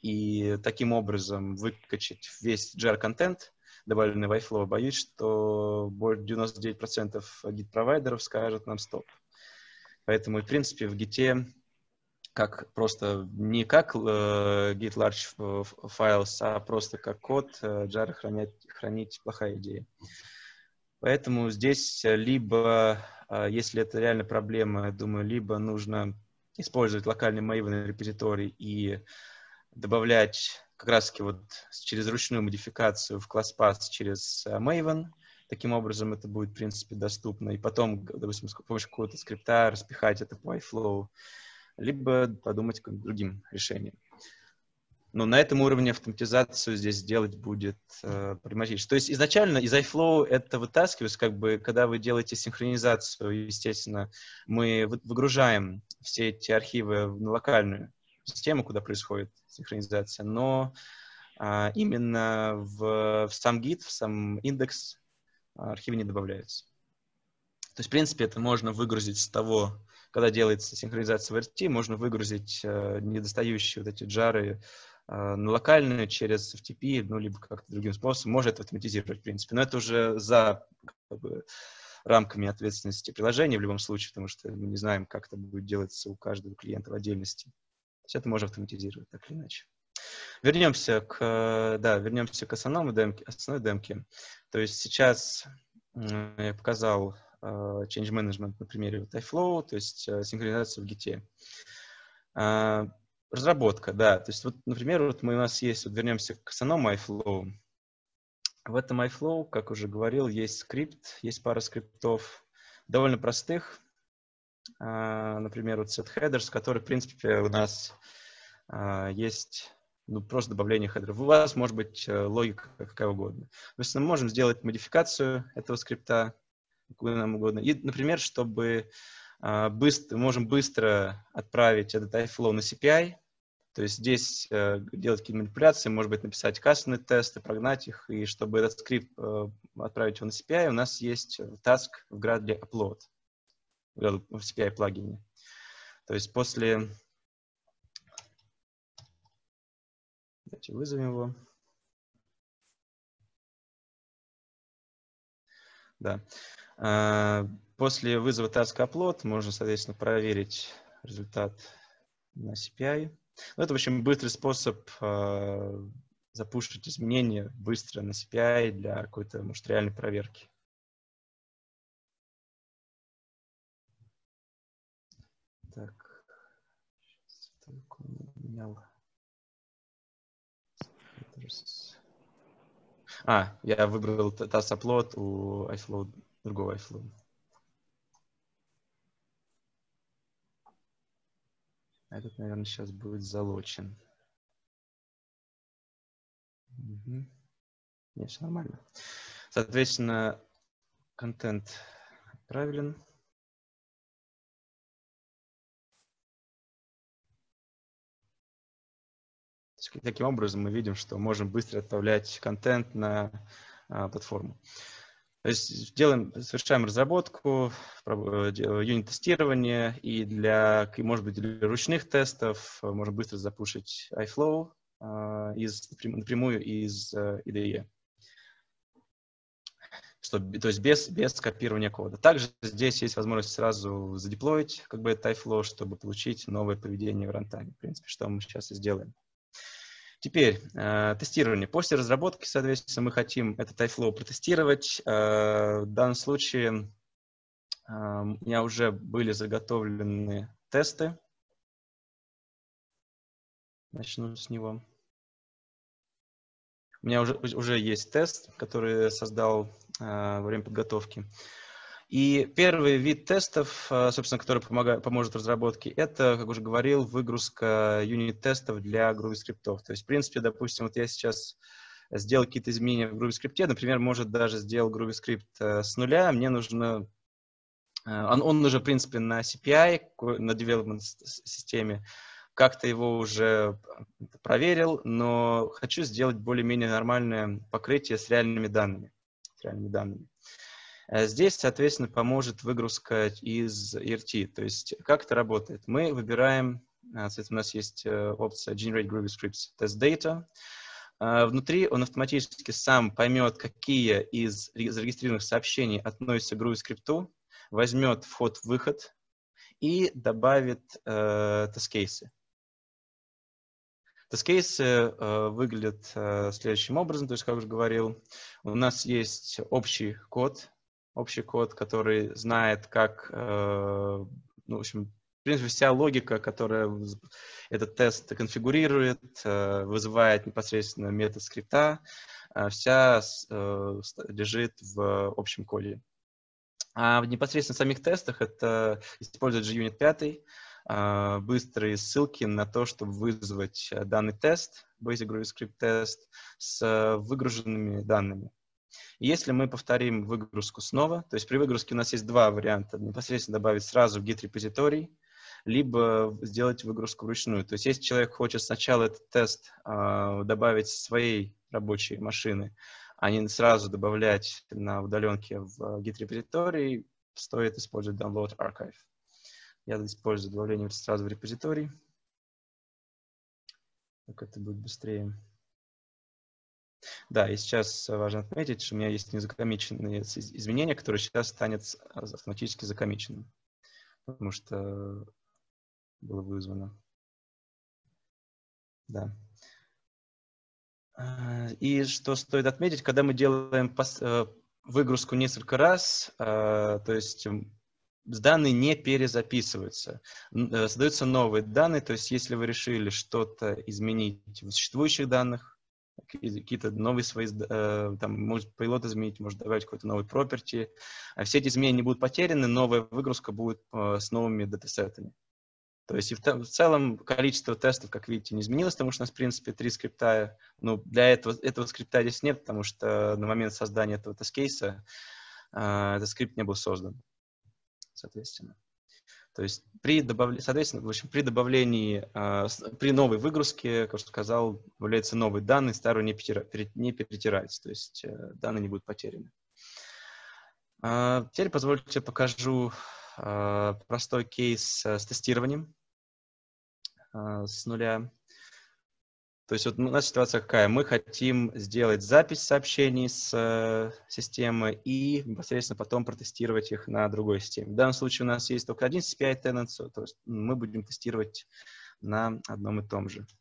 [SPEAKER 3] и таким образом выкачать весь джар-контент, добавленный в iFlow. Боюсь, что более девяносто девять процентов гид-провайдеров скажут нам стоп. Поэтому, в принципе, в гите как просто не как uh, git large files, а просто как код uh, jar хранять, хранить плохая идея. Поэтому здесь либо, uh, если это реально проблема, я думаю, либо нужно использовать локальный Maven репозиторий и добавлять как раз-таки вот через ручную модификацию в ClassPath через uh, Maven. Таким образом, это будет, в принципе, доступно. И потом, допустим, с помощью какого-то скрипта распихать это по iFlow. Либо подумать как другим решением. Но на этом уровне автоматизацию здесь сделать будет э, проблематично. То есть изначально из iFlow это вытаскивается, как бы, когда вы делаете синхронизацию, естественно, мы выгружаем все эти архивы на локальную систему, куда происходит синхронизация, но э, именно в, в сам гит, в сам индекс архивы не добавляются. То есть, в принципе, это можно выгрузить с того, когда делается синхронизация в эр ти, можно выгрузить э, недостающие вот эти джары э, на локальную через эф ти пи, ну, либо как-то другим способом. Можно это автоматизировать, в принципе. Но это уже за как бы, рамками ответственности приложения в любом случае, потому что мы не знаем, как это будет делаться у каждого клиента в отдельности. То есть это можно автоматизировать, так или иначе. Вернемся к, да, вернемся к основному демке, основной демке. То есть сейчас э, я показал change management на примере вот iFlow, то есть uh, синхронизация в гите. Uh, разработка, да, то есть вот, например, вот мы у нас есть, вот вернемся к основному iFlow. В этом iFlow, как уже говорил, есть скрипт, есть пара скриптов довольно простых. Uh, например, вот setHeaders, который, в принципе, у нас uh, есть ну, просто добавление хедеров. У вас может быть uh, логика какая угодно. То есть мы можем сделать модификацию этого скрипта, какую нам угодно. И, например, чтобы uh, быстро, можем быстро отправить этот iFlow на си пи ай, то есть здесь uh, делать какие-то манипуляции, может быть, написать кастомные тесты, прогнать их, и чтобы этот скрипт uh, отправить его на си пи ай, у нас есть task в Gradle upload, в си пи ай плагине. То есть после... Давайте вызовем его. Да. После вызова task upload можно, соответственно, проверить результат на си пи ай. Ну, это, в общем, быстрый способ э, запушить изменения быстро на си пи ай для какой-то, может, реальной проверки. Так. А, я выбрал task upload у iFlow, другого iFlow. Этот, наверное, сейчас будет залочен. Угу. Нет, все нормально. Соответственно, контент отправлен. Таким образом, мы видим, что можем быстро отправлять контент на а, платформу. То есть делаем, совершаем разработку, юнит-тестирование, и для, может быть, для ручных тестов можем быстро запушить iFlow а, из, напрямую из а, ай ди и. Чтобы, то есть без, без копирования кода. Также здесь есть возможность сразу задеплоить как бы это iFlow, чтобы получить новое поведение в рантайме. В принципе, что мы сейчас и сделаем. Теперь э, тестирование. После разработки, соответственно, мы хотим этот iFlow протестировать. Э, в данном случае э, у меня уже были заготовлены тесты. Начну с него. У меня уже, уже есть тест, который я создал э, во время подготовки. И первый вид тестов, собственно, который помогает, поможет разработке, это, как уже говорил, выгрузка юнит-тестов для GroovyScript. То есть, в принципе, допустим, вот я сейчас сделал какие-то изменения в GroovyScript, например, может, даже сделал GroovyScript с нуля, мне нужно... Он, он уже, в принципе, на си пи ай, на development системе, как-то его уже проверил, но хочу сделать более-менее нормальное покрытие с реальными данными. С реальными данными. Здесь, соответственно, поможет выгрузка из и эр ти. То есть, как это работает? Мы выбираем Соответственно, у нас есть опция Generate Groovy Scripts Test Data. Внутри он автоматически сам поймет, какие из зарегистрированных сообщений относятся к Groovy скрипту, возьмет вход-выход и добавит э, тест-кейсы. Тест-кейсы э, выглядят э, следующим образом, то есть, как уже говорил, у нас есть общий код, общий код, который знает, как, э, ну, в общем, в принципе, вся логика, которая этот тест конфигурирует, э, вызывает непосредственно метод скрипта, э, вся э, лежит в общем коде. А в непосредственно самих тестах это использует JUnit пять, э, быстрые ссылки на то, чтобы вызвать данный тест, Basic Groovy Script Test, с выгруженными данными. Если мы повторим выгрузку снова, то есть при выгрузке у нас есть два варианта. Непосредственно добавить сразу в Git-репозиторий, либо сделать выгрузку вручную. То есть если человек хочет сначала этот тест э, добавить с своей рабочей машины, а не сразу добавлять на удаленке в Git-репозиторий, стоит использовать Download Archive. Я использую добавление сразу в репозиторий. Так это будет быстрее. Да, и сейчас важно отметить, что у меня есть незакомиченные изменения, которые сейчас станут автоматически закомиченным, потому что было вызвано. Да. И что стоит отметить, когда мы делаем выгрузку несколько раз, то есть данные не перезаписываются, создаются новые данные, то есть если вы решили что-то изменить в существующих данных, какие-то новые свои, там, может payload изменить, может добавить какой-то новый property. Все эти изменения не будут потеряны, новая выгрузка будет с новыми датасетами. То есть и в, в целом количество тестов, как видите, не изменилось, потому что у нас, в принципе, три скрипта. Ну, для этого, этого скрипта здесь нет, потому что на момент создания этого тест-кейса э, этот скрипт не был создан, соответственно. То есть при добавлении, соответственно, в общем, при добавлении, э, при новой выгрузке, как я сказал, добавляются новые данные, старые не, перетира, не перетираются, то есть э, данные не будут потеряны. Э, теперь позвольте покажу э, простой кейс э, с тестированием э, с нуля. То есть вот у нас ситуация какая? Мы хотим сделать запись сообщений с э, системы и непосредственно потом протестировать их на другой системе. В данном случае у нас есть только один си пи ай tenant, то есть мы будем тестировать на одном и том же.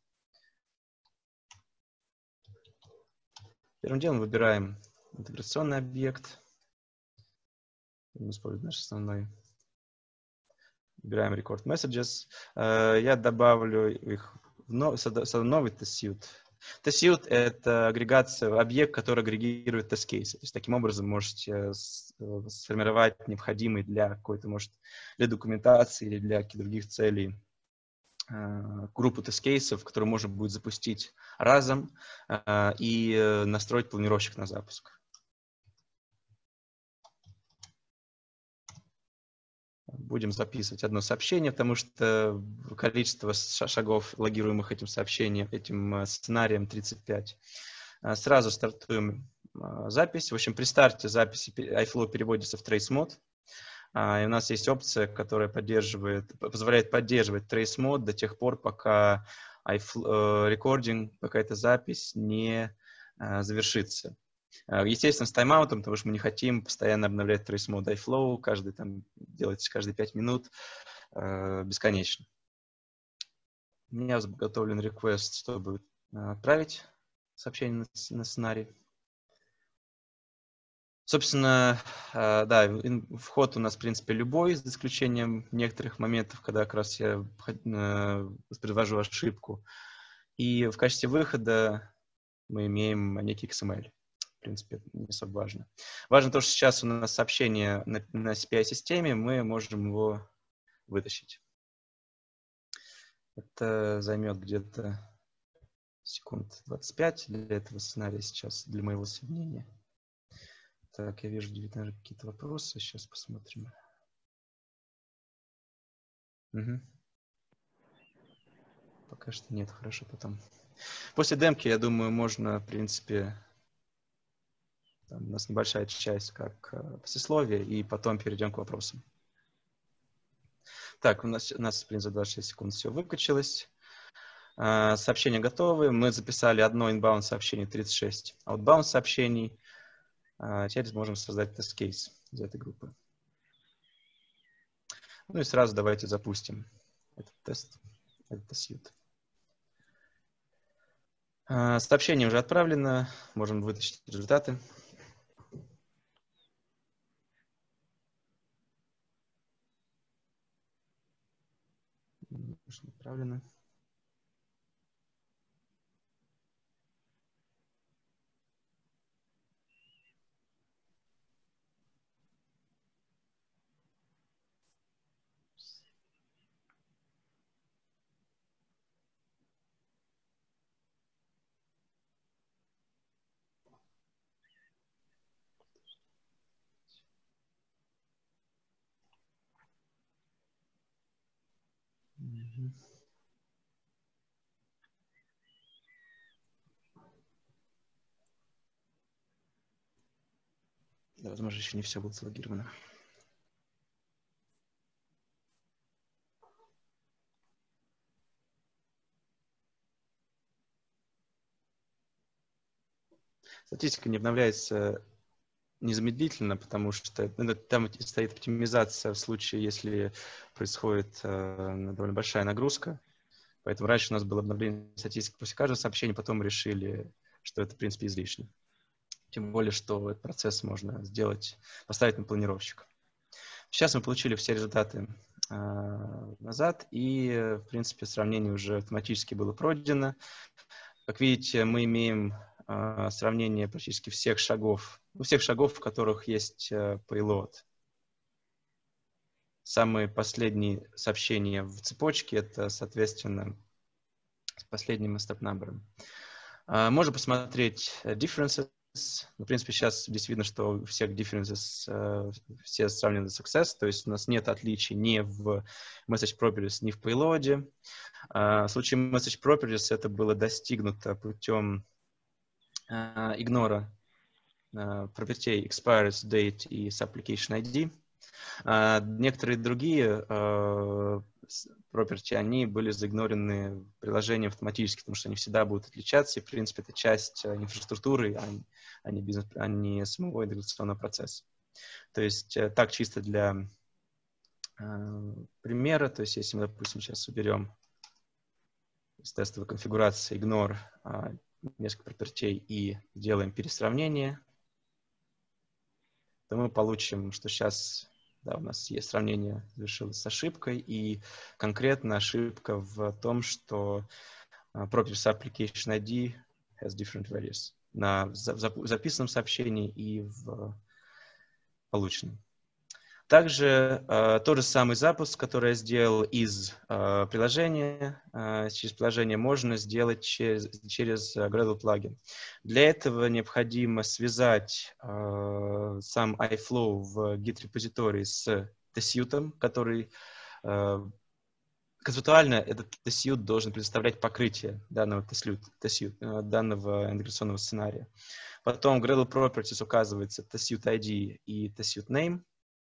[SPEAKER 3] Первым делом выбираем интеграционный объект. Будем использовать наш основной. Выбираем Record Messages. Э, я добавлю их создаем новый тест-сьют. Тест-сьют — это агрегация, объект, который агрегирует тест-кейсы. То есть таким образом можете сформировать необходимый для какой-то, может, для документации или для каких-то других целей группу тест-кейсов, которую можно будет запустить разом и настроить планировщик на запуск. Будем записывать одно сообщение, потому что количество шагов, логируемых этим сообщением, этим сценарием, тридцать пять. Сразу стартуем запись. В общем, при старте записи iFlow переводится в trace mode. И у нас есть опция, которая поддерживает, позволяет поддерживать trace mode до тех пор, пока recording, пока эта запись не завершится. Естественно, с тайм-аутом, потому что мы не хотим постоянно обновлять trace mode iFlow, каждый там делать каждые пять минут э, бесконечно. У меня заготовлен request, чтобы отправить сообщение на, на сценарий. Собственно, э, да, вход у нас, в принципе, любой, за исключением некоторых моментов, когда как раз я э, воспроизвожу ошибку. И в качестве выхода мы имеем некий икс эм эль. В принципе, это не особо важно. Важно то, что сейчас у нас сообщение на, на си пи ай-системе, мы можем его вытащить. Это займет где-то секунд двадцать пять для этого сценария сейчас, для моего соединения. Так, я вижу, наверное, какие-то вопросы. Сейчас посмотрим. Угу. Пока что нет, хорошо, потом. После демки, я думаю, можно, в принципе... Там у нас небольшая часть как послесловие, и потом перейдем к вопросам. Так, у нас, у нас в принципе, за двадцать шесть секунд все выкачалось. Uh, сообщения готовы. Мы записали одно inbound сообщение, тридцать шесть outbound сообщений. Uh, теперь сможем создать тест-кейс из этой группы. Ну и сразу давайте запустим этот тест, этот тест-сьют. Uh, сообщение уже отправлено. Можем вытащить результаты. Отправлено. Да, возможно, еще не все будет залогировано. Статистика не обновляется незамедлительно, потому что ну, там стоит оптимизация в случае, если происходит э, довольно большая нагрузка. Поэтому раньше у нас было обновление статистики после каждого сообщения, потом мы решили, что это, в принципе, излишне. Тем более, что этот процесс можно сделать, поставить на планировщик. Сейчас мы получили все результаты э, назад, и, в принципе, сравнение уже автоматически было пройдено. Как видите, мы имеем э, сравнение практически всех шагов, всех шагов, в которых есть э, payload. Самые последние сообщения в цепочке — это, соответственно, с последним step-number. Uh, можно посмотреть differences. В принципе, сейчас здесь видно, что у всех differences uh, все сравнены с success, то есть у нас нет отличий ни в message properties, ни в payload. Uh, в случае message properties это было достигнуто путем uh, игнора uh, пропертей expires date и subapplication ай ди. Uh, некоторые другие uh, property, они были заигнорены приложением автоматически, потому что они всегда будут отличаться, и, в принципе, это часть uh, инфраструктуры, а не, а не, бизнес, а не самого интеграционного процесса. То есть uh, так чисто для uh, примера, то есть если мы, допустим, сейчас уберем из тестовой конфигурации ignore uh, несколько пропертей и сделаем пересравнение, то мы получим, что сейчас да, у нас есть сравнение завершилось с ошибкой, и конкретно ошибка в том, что uh, properties application ай ди has different values на в записанном сообщении и в полученном. Также uh, тот же самый запуск, который я сделал из uh, приложения, uh, через приложение можно сделать через, через uh, Gradle плагин. Для этого необходимо связать uh, сам iFlow в Git-репозитории с tsuit, который uh, концептуально этот tsuit должен предоставлять покрытие данного, tsuit, tsuit, uh, данного интеграционного сценария. Потом в Gradle Properties указывается tsuit ай ди и tsuit name.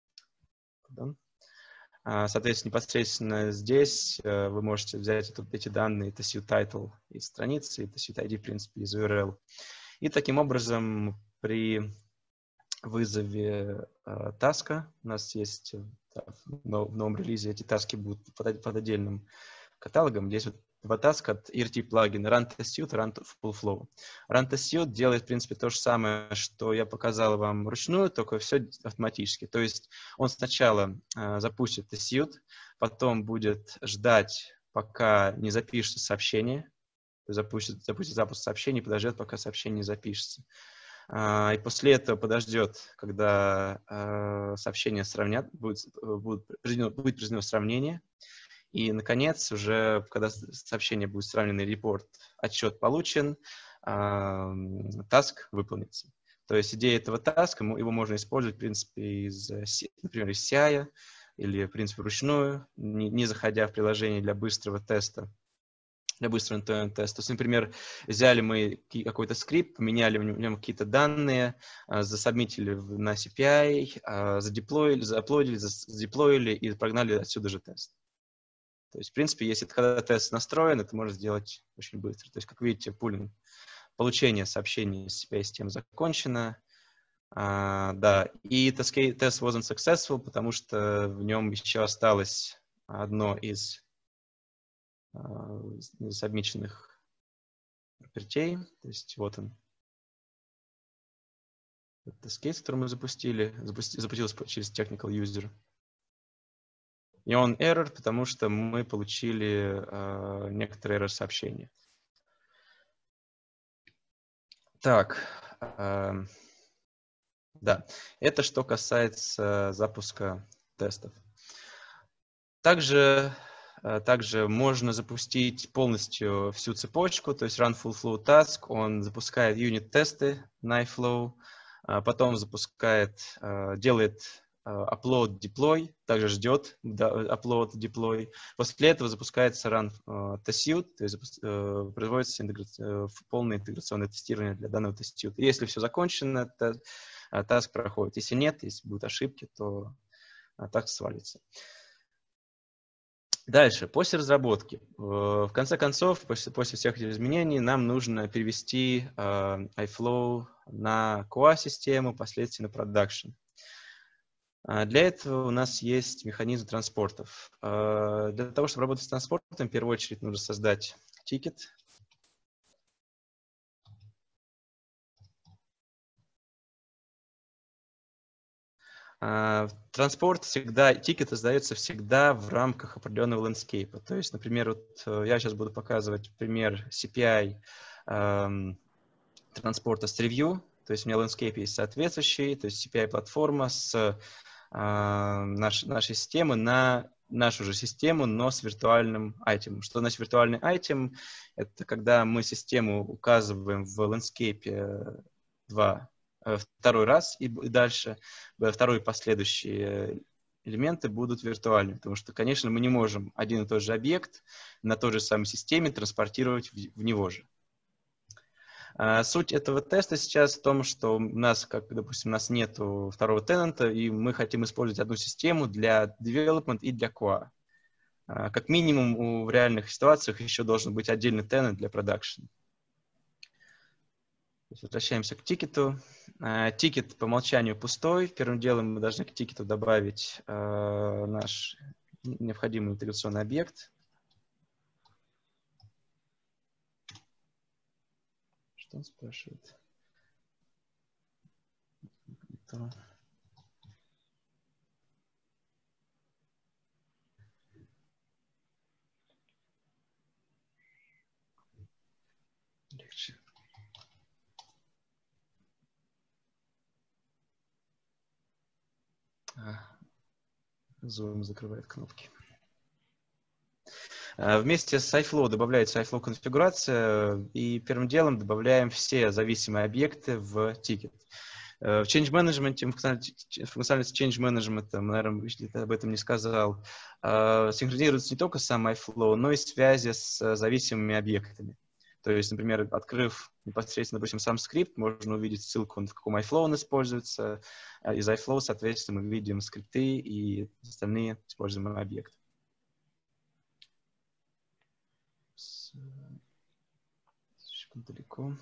[SPEAKER 3] Соответственно, непосредственно здесь вы можете взять эти данные, tsuit title из страницы, и tsuit ай ди, в принципе, из ю ар эл. И таким образом при вызове таска, у нас есть в новом релизе эти таски будут под, под отдельным каталогом. Здесь вот два таска от и ар ти плагина run tsuit, run full flow. Run tsuit делает, в принципе, то же самое, что я показал вам вручную, только все автоматически. То есть он сначала э, запустит tsuit, потом будет ждать, пока не запишется сообщение, запустит, запустит запуск сообщения, подождет, пока сообщение не запишется. Uh, и после этого подождет, когда uh, сообщения сравнят, будет, будет, произведено, будет произведено сравнение. И, наконец, уже когда сообщение будет сравнено, репорт, отчет получен, uh, таск выполнится. То есть идея этого таска, его можно использовать, в принципе, из, например, из си ай или, в принципе, вручную, не, не заходя в приложение для быстрого теста. Для быстрого end-to-end теста. То есть, например, взяли мы какой-то скрипт, поменяли в нем какие-то данные, засабмитили на си пи ай, задеплоили, зааплодили, задеплоили и прогнали отсюда же тест. То есть, в принципе, если когда тест настроен, это можно сделать очень быстро. То есть, как видите, пулинг, получение сообщений с си пи ай-системы закончено. Uh, да, и тест wasn't successful, потому что в нем еще осталось одно из uh, сабмиченных пропертей. То есть вот он. Это тест-кейс, который мы запустили, запусти, запустился через technical user. И он error, потому что мы получили uh, некоторые error сообщения. Так. Uh, Да, это что касается запуска тестов. Также, также можно запустить полностью всю цепочку, то есть run full flow task, он запускает юнит-тесты на iFlow, потом запускает, делает upload, deploy, также ждет upload, deploy. После этого запускается run test-suite, то есть производится интегра... полное интеграционное тестирование для данного test-suite. Если все закончено, то таск проходит. Если нет, если будут ошибки, то таск свалится. Дальше, после разработки. В конце концов, после, после всех этих изменений, нам нужно перевести uh, iFlow на кью эй-систему, впоследствии на продакшн. Uh, для этого у нас есть механизм транспортов. Uh, для того, чтобы работать с транспортом, в первую очередь нужно создать тикет. Uh, транспорт всегда, тикет издается всегда в рамках определенного лендскейпа. То есть, например, вот я сейчас буду показывать пример си пи ай uh, транспорта с ревью. То есть у меня лендскейп есть соответствующий, то есть си пи ай-платформа с uh, наш, нашей системы на нашу же систему, но с виртуальным айтемом. Что значит виртуальный айтем? Это когда мы систему указываем в лендскейпе два второй раз и дальше второй последующие элементы будут виртуальны, потому что, конечно, мы не можем один и тот же объект на той же самой системе транспортировать в, в него же. А, суть этого теста сейчас в том, что у нас, как, допустим, у нас нету второго тенанта, и мы хотим использовать одну систему для development и для кью эй. А, как минимум, у, в реальных ситуациях еще должен быть отдельный тенант для продакшн. Возвращаемся к тикету. Тикет по умолчанию пустой. Первым делом мы должны к тикету добавить э, наш необходимый интеграционный объект. Что он спрашивает? Это... Легче. Zoom закрывает кнопки. Вместе с iFlow добавляется iFlow конфигурация, и первым делом добавляем все зависимые объекты в тикет. В Change Management, в функциональности Change Management, мы, наверное, об этом не сказал, синхронизируется не только сам iFlow, но и связи с зависимыми объектами. То есть, например, открыв непосредственно, допустим, сам скрипт, можно увидеть ссылку, в каком iFlow он используется. Из iFlow, соответственно, мы видим скрипты и остальные используемые объекты. Слишком далеко.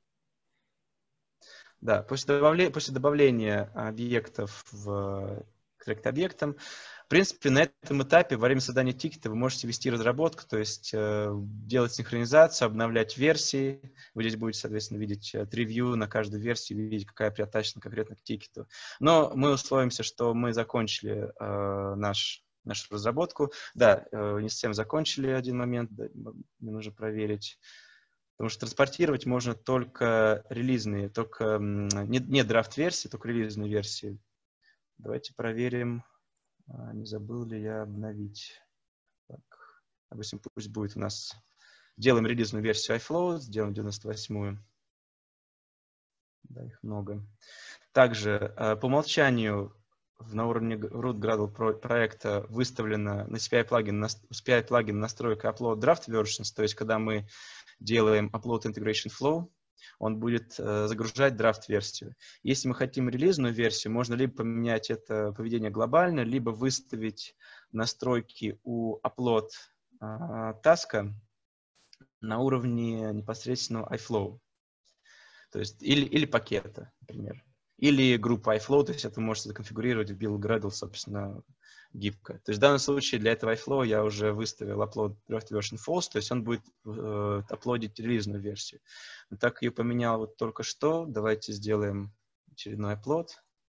[SPEAKER 3] Да, после добавления, после добавления объектов в к объектам, в принципе, на этом этапе во время создания тикета вы можете вести разработку, то есть э, делать синхронизацию, обновлять версии. Вы здесь будете, соответственно, видеть ревью на каждую версию, видеть, какая приатачена конкретно к тикету. Но мы условимся, что мы закончили э, наш, нашу разработку. Да, э, не совсем закончили один момент, да, мне нужно проверить. Потому что транспортировать можно только релизные, только не, не драфт-версии, только релизные версии. Давайте проверим, не забыл ли я обновить. Так, допустим, пусть будет у нас... Делаем релизную версию iFlow, сделаем девяносто восьмую. Да, их много. Также по умолчанию на уровне root Gradle проекта выставлена на си пи ай-плагин плагин настройка Upload Draft Versions, то есть когда мы делаем Upload Integration Flow, он будет э, загружать драфт-версию. Если мы хотим релизную версию, можно либо поменять это поведение глобально, либо выставить настройки у upload таска на уровне непосредственного iFlow. То есть или, или пакета, например. Или группа iFlow, то есть это вы можете законфигурировать в build Gradle, собственно, гибко. То есть в данном случае для этого iFlow я уже выставил upload draft version false, то есть он будет э, аплодить релизную версию. Но так ее поменял вот только что. Давайте сделаем очередной upload.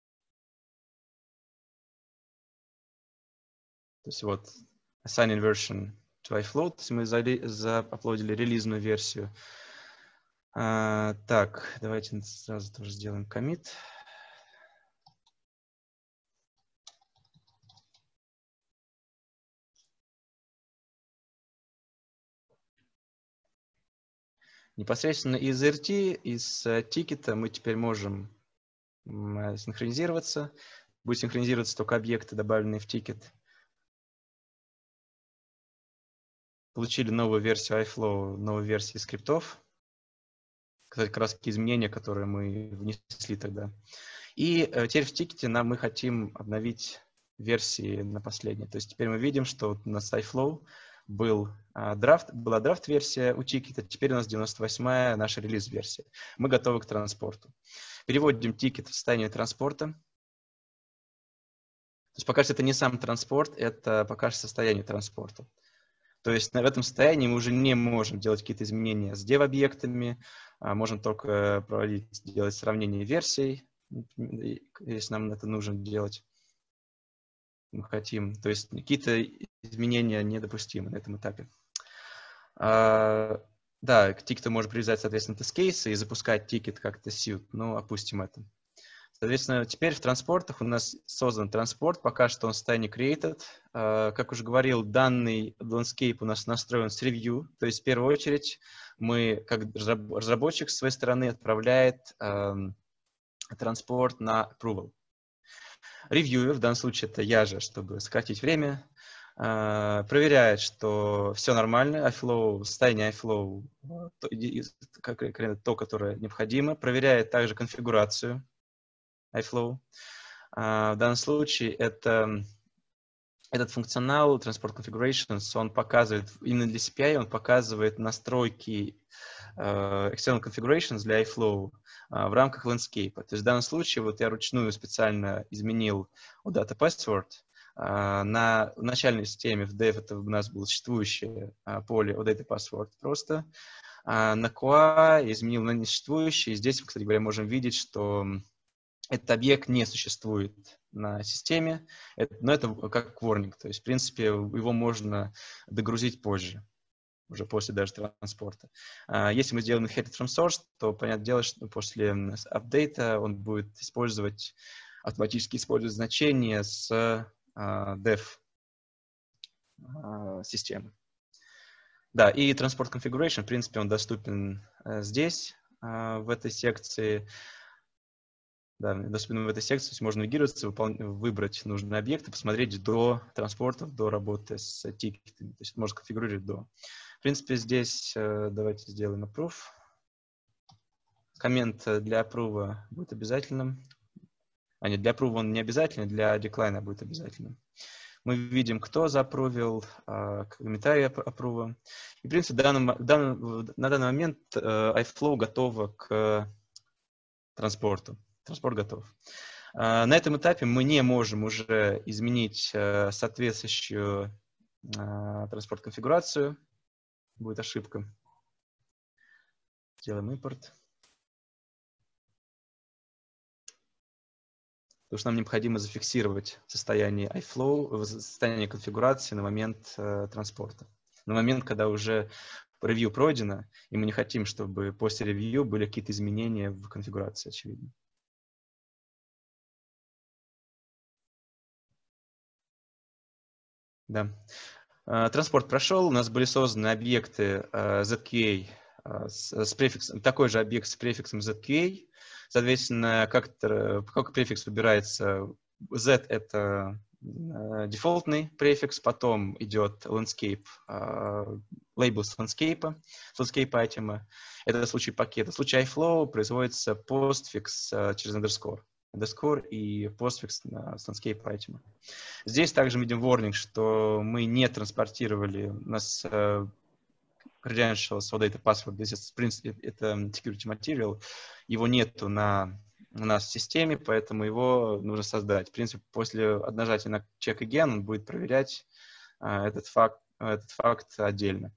[SPEAKER 3] То есть вот assigning version to iFlow, то есть мы зааплодили релизную версию. А, так, давайте сразу тоже сделаем commit. Непосредственно из эр ти, из uh, тикета мы теперь можем uh, синхронизироваться. Будет синхронизироваться только объекты, добавленные в тикет. Получили новую версию iFlow, новую версию скриптов. Кстати, как раз таки изменения, которые мы внесли тогда. И uh, теперь в тикете нам мы хотим обновить версии на последние. То есть теперь мы видим, что у нас iFlow был uh, драфт, была драфт-версия у тикета, теперь у нас девяносто восьмая наша релиз-версия. Мы готовы к транспорту. Переводим тикет в состояние транспорта. То есть пока что это не сам транспорт, это пока что состояние транспорта. То есть в этом состоянии мы уже не можем делать какие-то изменения с dev-объектами, а можем только проводить, делать сравнение версий, если нам это нужно делать. Мы хотим. То есть какие-то изменения недопустимы на этом этапе. А, да, к тикету можно привязать, соответственно, тест-кейсы и запускать тикет как test-suite, но опустим это. Соответственно, теперь в транспортах у нас создан транспорт, пока что он в состоянии created. А, как уже говорил, данный landscape у нас настроен с review, то есть в первую очередь мы, как разработчик с своей стороны, отправляет а, транспорт на approval. Ревьюер, в данном случае это я же, чтобы сократить время, э, проверяет, что все нормально, iFlow, состояние iFlow, то, как, то, которое необходимо, проверяет также конфигурацию iFlow. Э, в данном случае это, этот функционал Transport Configurations, он показывает, именно для си пи ай он показывает настройки uh, External Configurations для iFlow uh, в рамках landscape. То есть в данном случае вот я ручную специально изменил OData Password. Uh, на в начальной системе в dev это у нас было существующее uh, поле OData Password просто. Uh, на кью эй я изменил на несуществующее. И здесь, кстати говоря, можем видеть, что этот объект не существует на системе, это, но это как warning, то есть, в принципе, его можно догрузить позже, уже после даже транспорта. Если мы сделаем inherit from source, то, понятное дело, что после апдейта он будет использовать, автоматически использовать значения с uh, dev uh, системы. Да, и transport configuration, в принципе, он доступен uh, здесь, uh, в этой секции. Да, доступен в этой секции, то есть можно навигироваться, выпол... выбрать нужный объект и посмотреть до транспортов, до работы с тикетами. То есть можно конфигурировать до. В принципе, здесь э, давайте сделаем approve. Коммент для approve будет обязательным. А нет, для approve он не обязательный, для decline будет обязательным. Мы видим, кто заапрувил, э, комментарии approve. И, в принципе, в данном, в данном, на данный момент э, iFlow готова к транспорту. Транспорт готов. На этом этапе мы не можем уже изменить соответствующую транспорт-конфигурацию. Будет ошибка. Сделаем импорт. Потому что нам необходимо зафиксировать состояние iFlow, состояние конфигурации на момент транспорта. На момент, когда уже ревью пройдено, и мы не хотим, чтобы после ревью были какие-то изменения в конфигурации, очевидно. Да. Транспорт прошел, у нас были созданы объекты зет кью эй с, с префиксом, такой же объект с префиксом зет кью эй. Соответственно, как, как префикс выбирается, Z это дефолтный префикс, потом идет landscape, лейбл с landscape, с landscape item. Это в случае пакета. В случае iFlow производится постфикс через underscore. underscore и postfix на landscape item. Здесь также мы видим warning, что мы не транспортировали, у нас uh, credentials, data password, this is, в принципе, это security material, его нету на, у нас в системе, поэтому его нужно создать. В принципе, после нажатия на check again он будет проверять uh, этот факт, этот факт отдельно.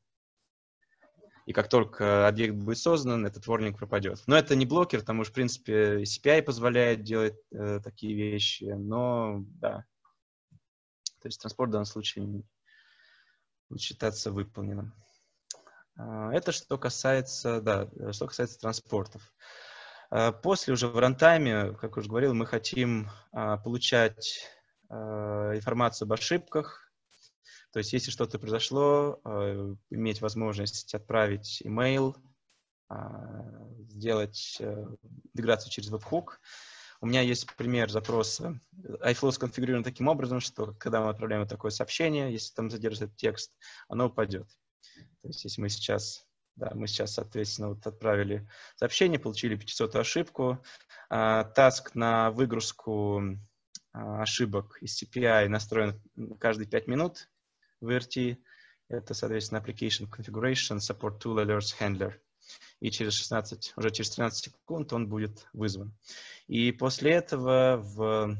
[SPEAKER 3] И как только объект будет создан, этот warning пропадет. Но это не блокер, потому что, в принципе, си пи ай позволяет делать э, такие вещи, но, да. То есть транспорт в данном случае будет считаться выполненным. А, это что касается, да, что касается транспортов. А, после уже в рантайме, как уже говорил, мы хотим а, получать а, информацию об ошибках. То есть, если что-то произошло, э, иметь возможность отправить email, э, сделать э, интеграцию через веб-хук. У меня есть пример запроса. iFlow сконфигурирован таким образом, что когда мы отправляем такое сообщение, если там задержит текст, оно упадет. То есть, если мы сейчас, да, мы сейчас, соответственно, вот отправили сообщение, получили пятисотую ошибку, э, таск на выгрузку э, ошибок из си пи ай настроен каждые пять минут. в и эр ти, это, соответственно, Application Configuration Support Tool Alerts Handler. И через шестнадцать, уже через тринадцать секунд он будет вызван. И после этого в,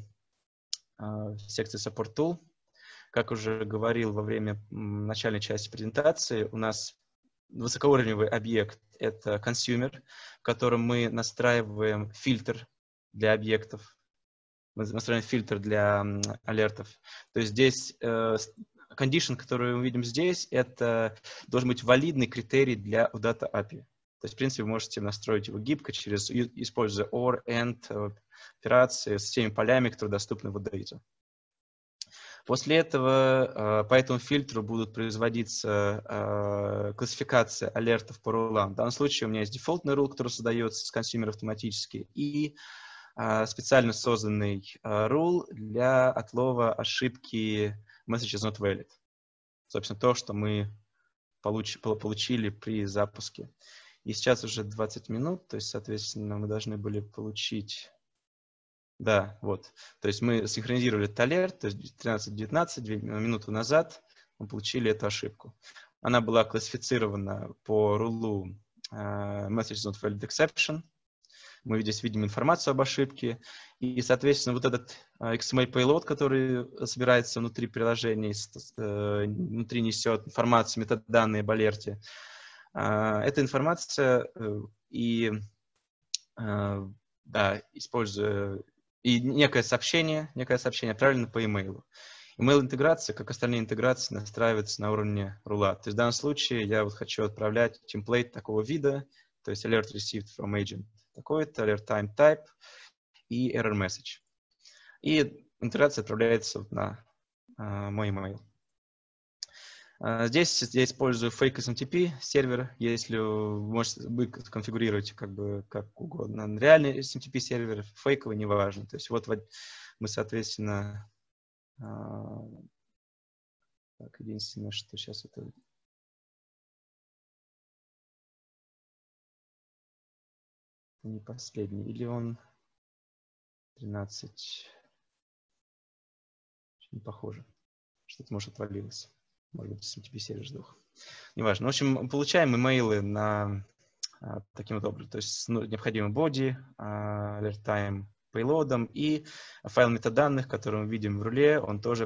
[SPEAKER 3] в секции Support Tool, как уже говорил во время начальной части презентации, у нас высокоуровневый объект — это Consumer, в котором мы настраиваем фильтр для объектов, мы настраиваем фильтр для алертов. То есть здесь condition, который мы видим здесь, это должен быть валидный критерий для Data эй пи ай. То есть, в принципе, вы можете настроить его гибко, через, используя or, and, операции с теми полями, которые доступны в Data. После этого по этому фильтру будут производиться классификация алертов по рулам. В данном случае у меня есть дефолтный рул, который создается с консюмера автоматически, и специально созданный рул для отлова ошибки message is not valid. Собственно, то, что мы получ, получили при запуске. И сейчас уже двадцать минут, то есть, соответственно, мы должны были получить... Да, вот. То есть мы синхронизировали этот алерт, то есть тринадцать девятнадцать, две минуты назад мы получили эту ошибку. Она была классифицирована по рулу uh, message is not valid exception. Мы здесь видим информацию об ошибке, и, соответственно, вот этот икс эм эль payload, который собирается внутри приложения, внутри несет информацию, метаданные об алерте. Эта информация и, да, используя, и некое сообщение, некое сообщение отправлено по имейлу. Email-интеграция, как остальные интеграции, настраивается на уровне рула. То есть в данном случае я вот хочу отправлять темплейт такого вида, то есть alert received from agent такой-то, alert time type и error message. И интеграция отправляется на uh, мой email. Uh, здесь я использую fake эс эм ти пи сервер, если вы можете, вы конфигурируете как бы как угодно. Реальный эс эм ти пи сервер, фейковый, неважно. То есть вот мы, соответственно, uh, так, единственное, что сейчас это... не последний, или он тринадцать, не похоже, что-то может отвалилось, может быть, эс эм ти пи сервер сдох, неважно. В общем, получаем имейлы на а, таким вот образом, то есть ну, необходимый body, а, alert time payload и файл метаданных, который мы видим в руле, он тоже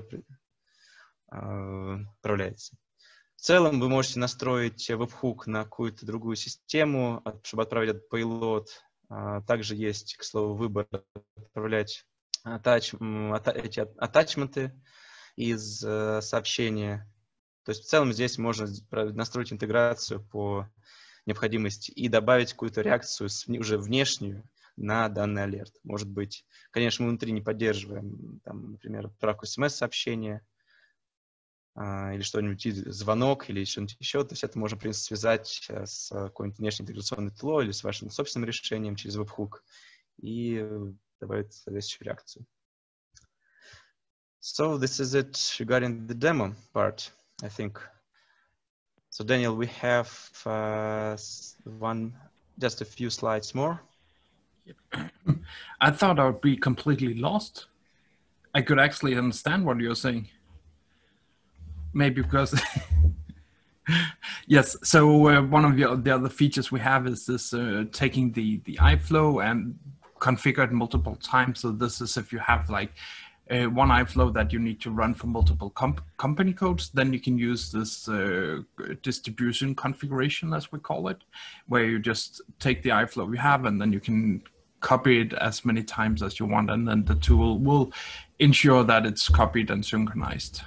[SPEAKER 3] а, отправляется. В целом вы можете настроить веб-хук на какую-то другую систему, чтобы отправить этот payload. Также есть, к слову, выбор отправлять attach, эти attachmenты из сообщения. То есть в целом здесь можно настроить интеграцию по необходимости и добавить какую-то реакцию уже внешнюю на данный алерт. Может быть, конечно, мы внутри не поддерживаем, там, например, отправку эс эм эс-сообщения, или что-нибудь, звонок, или что-нибудь еще. То есть это можно, в принципе, связать с какой-нибудь внешней интеграционной тло или с вашим собственным решением через веб-хук и добавить соответствующую реакцию. So this is it regarding the demo part, I think. So Daniel, we have uh, one, just a few slides more.
[SPEAKER 2] I thought I would be completely lost. I could actually understand what you're saying. Maybe because, yes. So uh, one of the, the other features we have is this uh, taking the the iFlow and configure it multiple times. So this is if you have like uh, one iFlow that you need to run for multiple comp company codes, then you can use this uh, distribution configuration, as we call it, where you just take the iFlow you have and then you can copy it as many times as you want, and then the tool will ensure that it's copied and synchronized.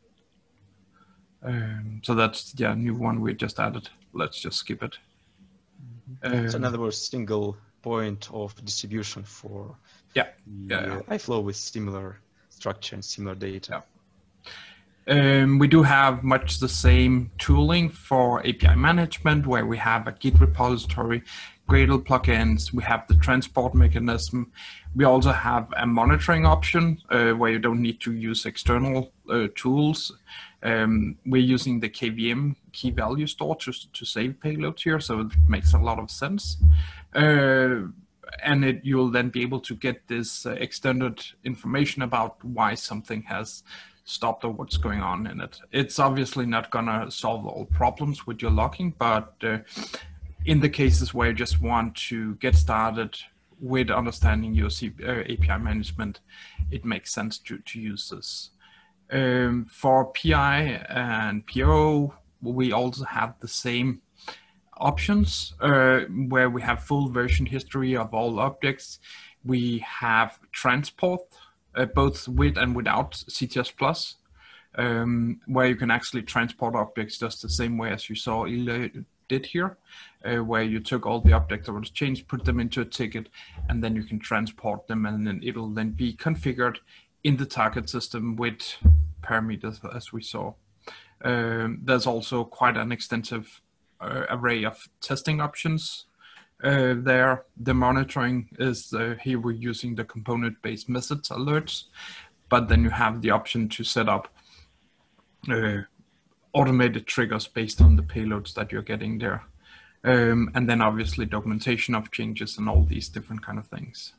[SPEAKER 2] Um, so that's yeah, new one we just added. Let's just skip it.
[SPEAKER 3] Um, so in
[SPEAKER 2] Um,
[SPEAKER 3] other words, single point of distribution for
[SPEAKER 2] yeah,
[SPEAKER 3] the
[SPEAKER 2] yeah, yeah.
[SPEAKER 3] uh, iFlow with similar structure and similar data.
[SPEAKER 2] Yeah. Um, we do have much the same tooling for A P I management, where we have a Git repository, Gradle plugins, we have the transport mechanism. We also have a monitoring option uh, where you don't need to use external uh, tools. Um, we're using the K V M key value store to, to save payloads here, so it makes a lot of sense. Uh, and it, you'll then be able to get this uh, extended information about why something has stopped or what's going on in it. It's obviously not gonna solve all problems with your logging, but uh, in the cases where you just want to get started with understanding your C uh, A P I management, it makes sense to, to use this. Um, for P I and P O, we also have the same options uh, where we have full version history of all objects. We have transport, uh, both with and without C T S plus, um, where you can actually transport objects just the same way as you saw Ilya did here, uh, where you took all the objects that was changed, put them into a ticket, and then you can transport them, and then it'll then be configured in the target system with parameters as we saw. Um, there's also quite an extensive uh, array of testing options uh, there. The monitoring is uh, here we're using the component-based methods alerts, but then you have the option to set up uh, automated triggers based on the payloads that you're getting there. Um, and then obviously documentation of changes and all these different kind of things.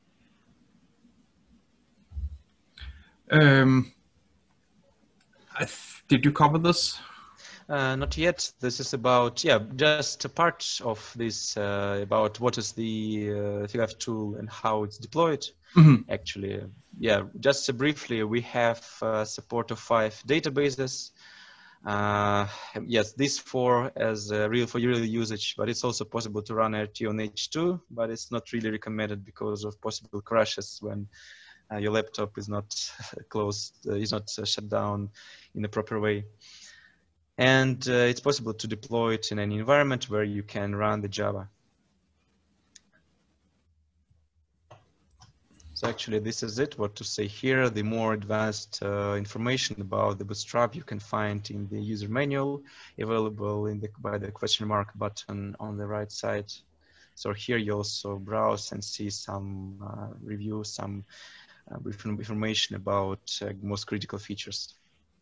[SPEAKER 2] Um, I th did you cover this?
[SPEAKER 3] Uh, not yet. This is about, yeah, just a part of this, uh, about what is the uh, FIGAF tool and how it's deployed. Mm-hmm. Actually, yeah, just uh, briefly, we have uh, support of five databases. Uh, yes, this four as uh, real for real usage, but it's also possible to run R T on H two, but it's not really recommended because of possible crashes when uh, your laptop is not closed, uh, is not uh, shut down in the proper way. And uh, it's possible to deploy it in an environment where you can run the Java. So actually, this is it, what to say here. The more advanced uh, information about the Bootstrap you can find in the user manual, available in the, by the question mark button on the right side. So here you also browse and see some uh, reviews, some uh, information about uh, most critical features.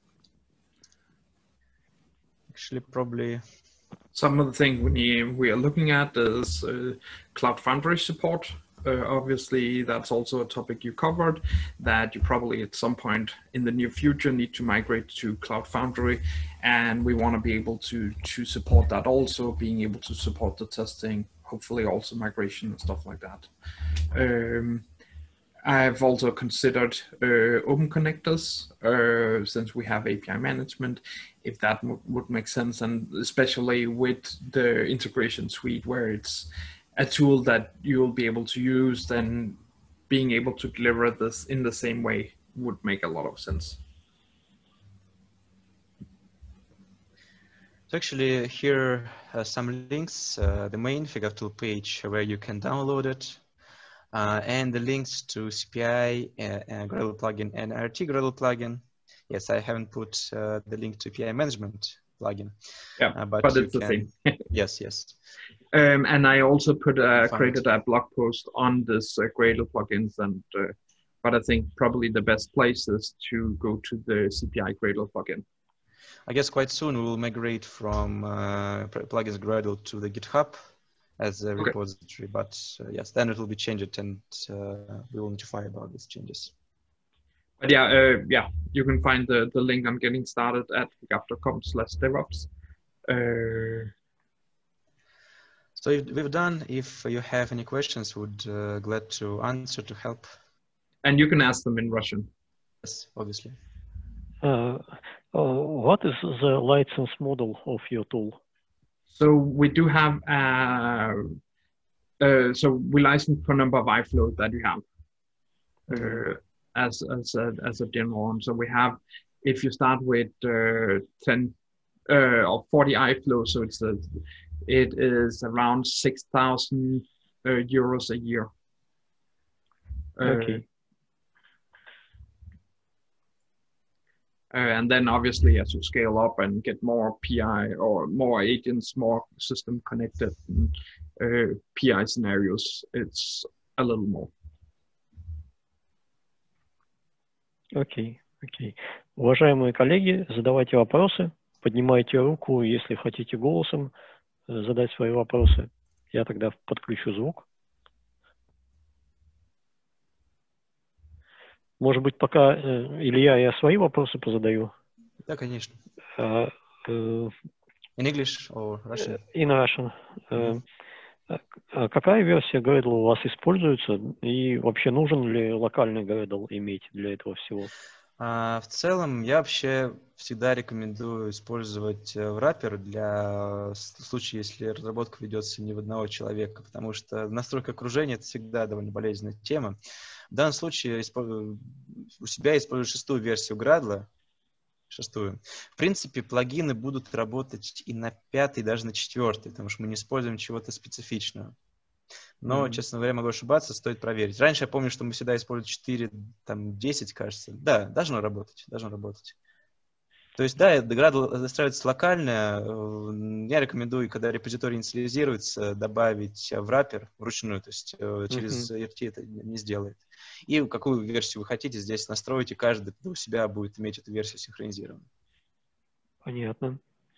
[SPEAKER 3] Actually, probably.
[SPEAKER 2] Some of the things we, we are looking at is uh, Cloud Foundry support. Uh, obviously, that's also a topic you covered, that you probably at some point in the near future need to migrate to Cloud Foundry, and we want to be able to, to support that also, being able to support the testing, hopefully also migration and stuff like that. Um, I've also considered uh, open connectors, uh, since we have A P I management, if that would make sense, and especially with the integration suite where it's a tool that you'll be able to use, then being able to deliver this in the same way would make a lot of sense.
[SPEAKER 3] So actually here are some links, uh, the main FIGAF tool page where you can download it, uh, and the links to C P I, uh, uh, Gradle plugin and R T Gradle plugin. Yes, I haven't put uh, the link to P I management plugin.
[SPEAKER 2] Yeah,
[SPEAKER 3] uh, but,
[SPEAKER 2] but it's
[SPEAKER 3] can,
[SPEAKER 2] the same.
[SPEAKER 3] yes, yes.
[SPEAKER 2] Um, and I also put uh, created a blog post on this uh, Gradle plugins, and uh, but I think probably the best place is to go to the C P I Gradle plugin.
[SPEAKER 3] I guess quite soon we will migrate from uh, plugins Gradle to the GitHub as a
[SPEAKER 2] Okay.
[SPEAKER 3] repository. But uh, yes, then it will be changed, and uh, we will notify about these changes.
[SPEAKER 2] But yeah, uh, yeah, you can find the, the link on getting started at figap.com slash DevOps. Uh,
[SPEAKER 3] so we've done. If you have any questions, would uh, glad to answer, to help.
[SPEAKER 2] And you can ask them in Russian.
[SPEAKER 3] Yes, obviously.
[SPEAKER 1] Uh, uh, what is the license model of your tool?
[SPEAKER 2] So we do have, uh, uh, so we license per number of iFlow that you have. Uh, as as a, as a general one. So we have, if you start with uh, ten uh, or forty iFlow, so it's a, it is around six thousand uh, euros a year. Uh,
[SPEAKER 1] Okay.
[SPEAKER 2] Uh, and then obviously as you scale up and get more P I or more agents, more system connected and, uh, P I scenarios, it's a little more.
[SPEAKER 1] Окей, окей. Уважаемые коллеги, задавайте вопросы, поднимайте руку, если хотите голосом задать свои вопросы. Я тогда подключу звук. Может быть, пока Илья, я свои вопросы позадаю?
[SPEAKER 3] Да, конечно.
[SPEAKER 1] Uh, uh,
[SPEAKER 3] In English or Russian?
[SPEAKER 1] In Russian. Uh, uh, какая версия Gradle у вас используется? И вообще нужен ли локальный Gradle иметь для этого всего?
[SPEAKER 3] Uh, в целом, я вообще всегда рекомендую использовать wrapper для случая, если разработка ведется не в одного человека, потому что настройка окружения — это всегда довольно болезненная тема. В данном случае у себя использую шестую версию Gradle, шестую. В принципе, плагины будут работать и на пятой, даже на четвертой, потому что мы не используем чего-то специфичного. Но, mm-hmm. честно говоря, могу ошибаться, стоит проверить. Раньше я помню, что мы всегда использовали четыре, там, десять, кажется. Да, должно работать, должно работать. То есть, да, Gradle настраивается локально. Я рекомендую, когда репозиторий инициализируется, добавить в wrapper вручную, то есть через mm-hmm. эр ти это не сделает. И какую версию вы хотите, здесь настроите, каждый у себя будет иметь эту версию синхронизированную.
[SPEAKER 1] Понятно.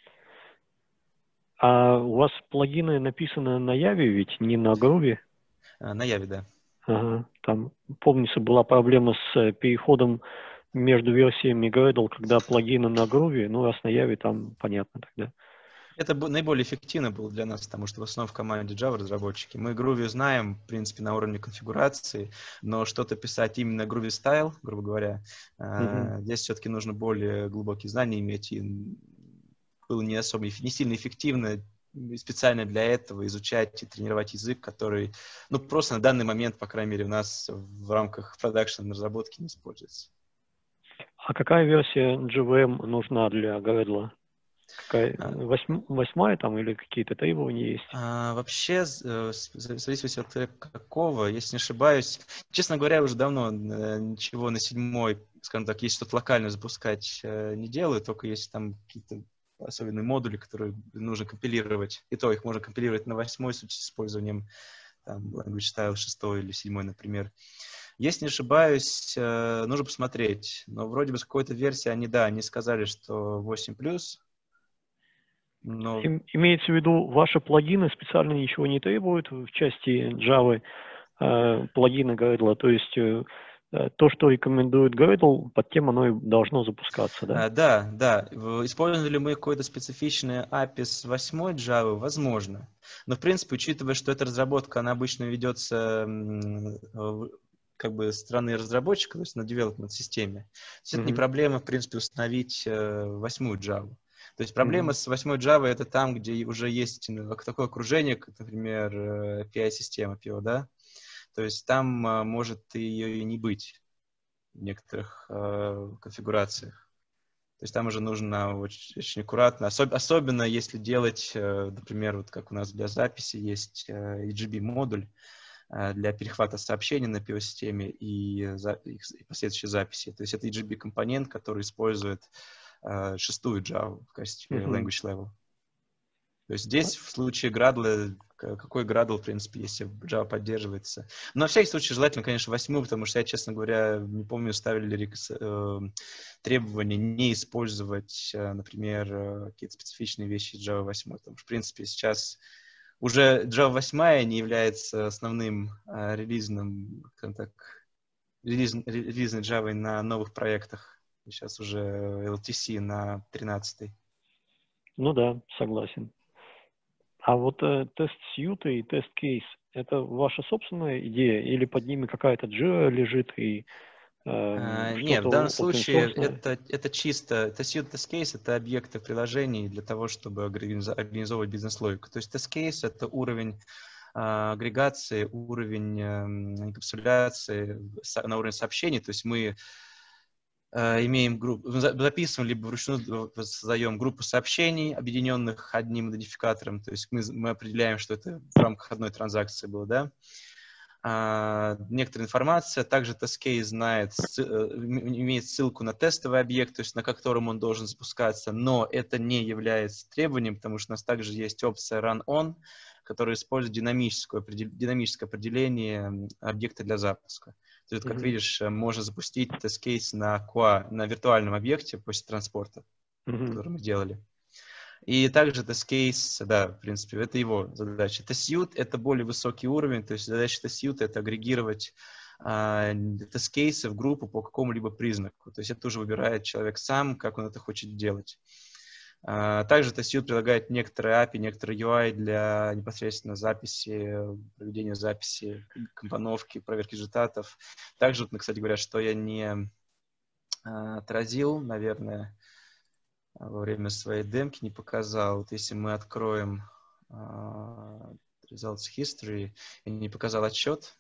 [SPEAKER 1] А у вас плагины написаны на Яве, ведь не на Groovy?
[SPEAKER 3] На Яве, да.
[SPEAKER 1] Ага. Там, помнится, была проблема с переходом между версиями Gradle, когда плагины на Groovy, ну, раз на Яве, там понятно тогда.
[SPEAKER 3] Это наиболее эффективно было для нас, потому что в основном в команде Java разработчики. Мы Groovy знаем, в принципе, на уровне конфигурации, но что-то писать именно Groovy style, грубо говоря, mm-hmm. здесь все-таки нужно более глубокие знания иметь, и было не особо, не сильно эффективно специально для этого изучать и тренировать язык, который, ну, просто на данный момент, по крайней мере, у нас в рамках продакшн разработки не используется.
[SPEAKER 1] А какая версия джи ви эм нужна для Gradle? Какая, восьм, восьмая там или какие-то требования есть?
[SPEAKER 3] А, вообще, в зависимости от какого, если не ошибаюсь, честно говоря, уже давно ничего на седьмой, скажем так, если что-то локально запускать не делаю, только если там какие-то особенные модули, которые нужно компилировать, и то их можно компилировать на восьмой с использованием там, language style шестой или седьмой, например. Если не ошибаюсь, нужно посмотреть, но вроде бы с какой-то версии они, да, они сказали, что восемь плюс. Но...
[SPEAKER 1] Имеется в виду, ваши плагины специально ничего не требуют в части Java э, плагина Gradle, то есть э, то, что рекомендует Gradle, под тем оно и должно запускаться, да?
[SPEAKER 3] А, да, да. Использовали ли мы какое-то специфичное эй пи ай с восьмой Java? Возможно. Но, в принципе, учитывая, что эта разработка, она обычно ведется как бы стороны разработчика, то есть на development-системе, то есть mm-hmm. это не проблема, в принципе, установить восьмую Java. То есть проблема mm-hmm. с восьмой Java — это там, где уже есть такое окружение, как, например, эй пи ай-система пи о, да? То есть там может ее и не быть в некоторых э, конфигурациях. То есть там уже нужно очень, очень аккуратно, особ, особенно если делать, э, например, вот как у нас для записи есть э, и джи би-модуль э, для перехвата сообщений на пи о-системе и, за, и последующей записи. То есть это и джи би-компонент, который использует э, шестую Java в качестве mm-hmm. language level. То есть здесь в случае Gradle, какой Gradle, в принципе, если Java поддерживается. Но на всякий случай желательно, конечно, восьмую, потому что я, честно говоря, не помню, ставили ли э, требования не использовать, э, например, э, какие-то специфичные вещи из Java восемь. Потому что, в принципе, сейчас уже Java восемь не является основным э, релизным, так, релиз, релизной Java на новых проектах. Сейчас уже эл ти си на тринадцатый.
[SPEAKER 1] Ну да, согласен. А вот э, тест-сьюты и тест-кейс – это ваша собственная идея или под ними какая-то Jira лежит и э,
[SPEAKER 3] Uh,
[SPEAKER 1] что-то
[SPEAKER 3] нет, в данном
[SPEAKER 1] open
[SPEAKER 3] случае
[SPEAKER 1] source?
[SPEAKER 3] это, это чисто тест-сьют, тест-кейс — это объекты приложений для того, чтобы организовывать бизнес-логику. То есть тест-кейс — это уровень uh, агрегации, уровень uh, инкапсуляции на уровне сообщений. То есть мы uh, имеем группу, записываем, либо вручную создаем группу сообщений, объединенных одним идентификатором. То есть мы, мы определяем, что это в рамках одной транзакции было, да? Uh, некоторая информация. Также тест-кейс знает, имеет ссылку на тестовый объект, то есть на котором он должен запускаться, но это не является требованием, потому что у нас также есть опция run on, которая использует динамическое, динамическое определение объекта для запуска. То есть, как mm-hmm. видишь, можно запустить тест-кейс на кью эй, на виртуальном объекте после транспорта, mm-hmm. который мы делали. И также тест-кейс, да, в принципе, это его задача. Тест-сьют — это более высокий уровень, то есть задача тест-сьюта — это агрегировать а, тест-кейсы в группу по какому-либо признаку. То есть это уже выбирает человек сам, как он это хочет делать. А, также тест-сьют предлагает некоторые эй пи ай, некоторые ю ай для непосредственно записи, проведения записи, компоновки, проверки результатов. Также, кстати говоря, что я не а, отразил, наверное, во время своей демки не показал. Вот если мы откроем uh, Results History, я не показал отчет.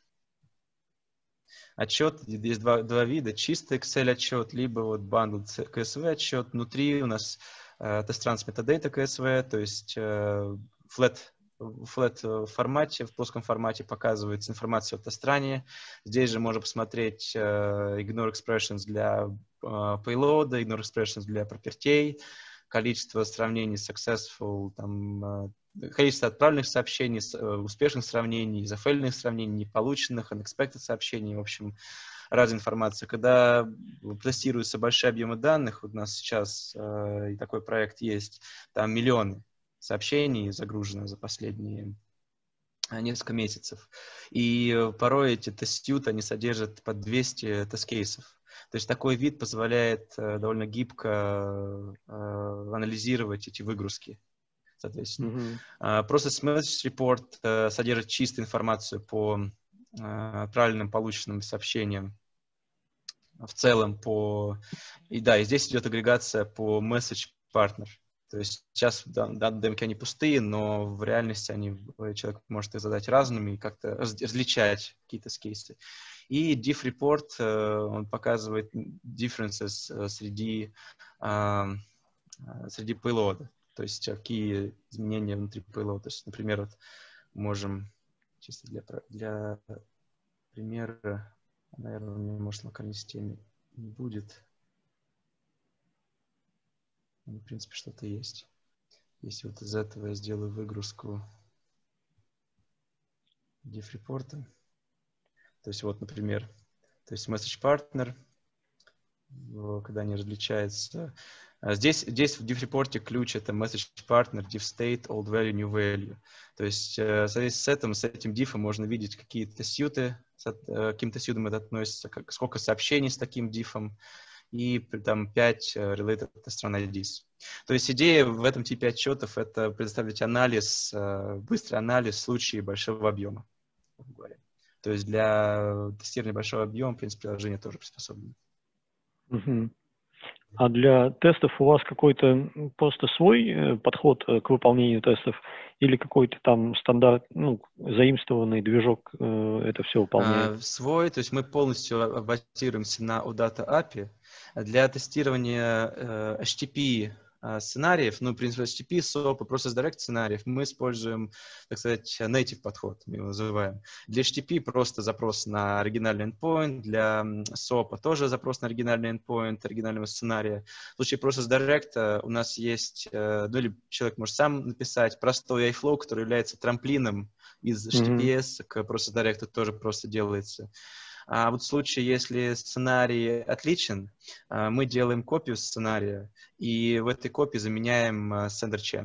[SPEAKER 3] Отчет, есть два, два вида. Чистый Excel отчет, либо вот bundled си эс ви отчет. Внутри у нас uh, Test Trans Metadata си эс ви, то есть uh, flat, в flat формате, в плоском формате показывается информация о тест-ране. Здесь же можно посмотреть uh, Ignore Expressions для uh, payload, Ignore Expressions для пропертей, количество сравнений successful, там, количество отправленных сообщений, успешных сравнений, зафейльных сравнений, неполученных, unexpected сообщений, в общем, разная информация. Когда тестируются большие объемы данных, вот у нас сейчас э, и такой проект есть, там миллионы сообщений загружено за последние несколько месяцев. И порой эти тест-сьюты, они содержат по двести тест-кейсов. То есть такой вид позволяет э, довольно гибко э, анализировать эти выгрузки, соответственно. Mm-hmm. Uh, Process Message Report uh, содержит чистую информацию по uh, правильным полученным сообщениям. В целом по... И да, и здесь идет агрегация по Message Partner. То есть сейчас данные демки, они пустые, но в реальности они, человек может их задать разными и как-то различать какие-то кейсы. И diff report, он показывает differences среди, среди payload, то есть какие изменения внутри payload. То есть, например, вот можем, чисто для, для примера, наверное, у меня, может, локальной системе не будет. В принципе, что-то есть. Если вот из этого я сделаю выгрузку diff report, то есть вот, например, то есть message partner, когда они различаются. Здесь, здесь в diff report ключ это message partner, diff state, old value, new value. То есть с этим, с этим diff можно видеть какие-то сьюты, к каким-то сьютам это относится, как, сколько сообщений с таким diff'ом, и там пять related test-run ай дис. То есть идея в этом типе отчетов — это предоставить анализ, быстрый анализ в случае большого объема. То есть для тестирования большого объема, в принципе, приложение тоже приспособлено.
[SPEAKER 1] Uh-huh. А для тестов у вас какой-то просто свой подход к выполнению тестов или какой-то там стандарт, ну, заимствованный движок это все выполняет?
[SPEAKER 3] А, свой, то есть мы полностью базируемся на OData эй пи ай. Для тестирования э, эйч ти ти пи сценариев, ну, в принципе, эйч ти ти пи, соп и Process Direct сценариев, мы используем, так сказать, native подход, мы его называем. Для эйч ти ти пи просто запрос на оригинальный endpoint, для соп тоже запрос на оригинальный endpoint, оригинального сценария. В случае Process Direct у нас есть, ну, или человек может сам написать простой эй флоу, который является трамплином из эйч ти ти пи эс mm-hmm. к Process Direct, тоже просто делается. А вот в случае, если сценарий отличен, мы делаем копию сценария, и в этой копии заменяем sender channel.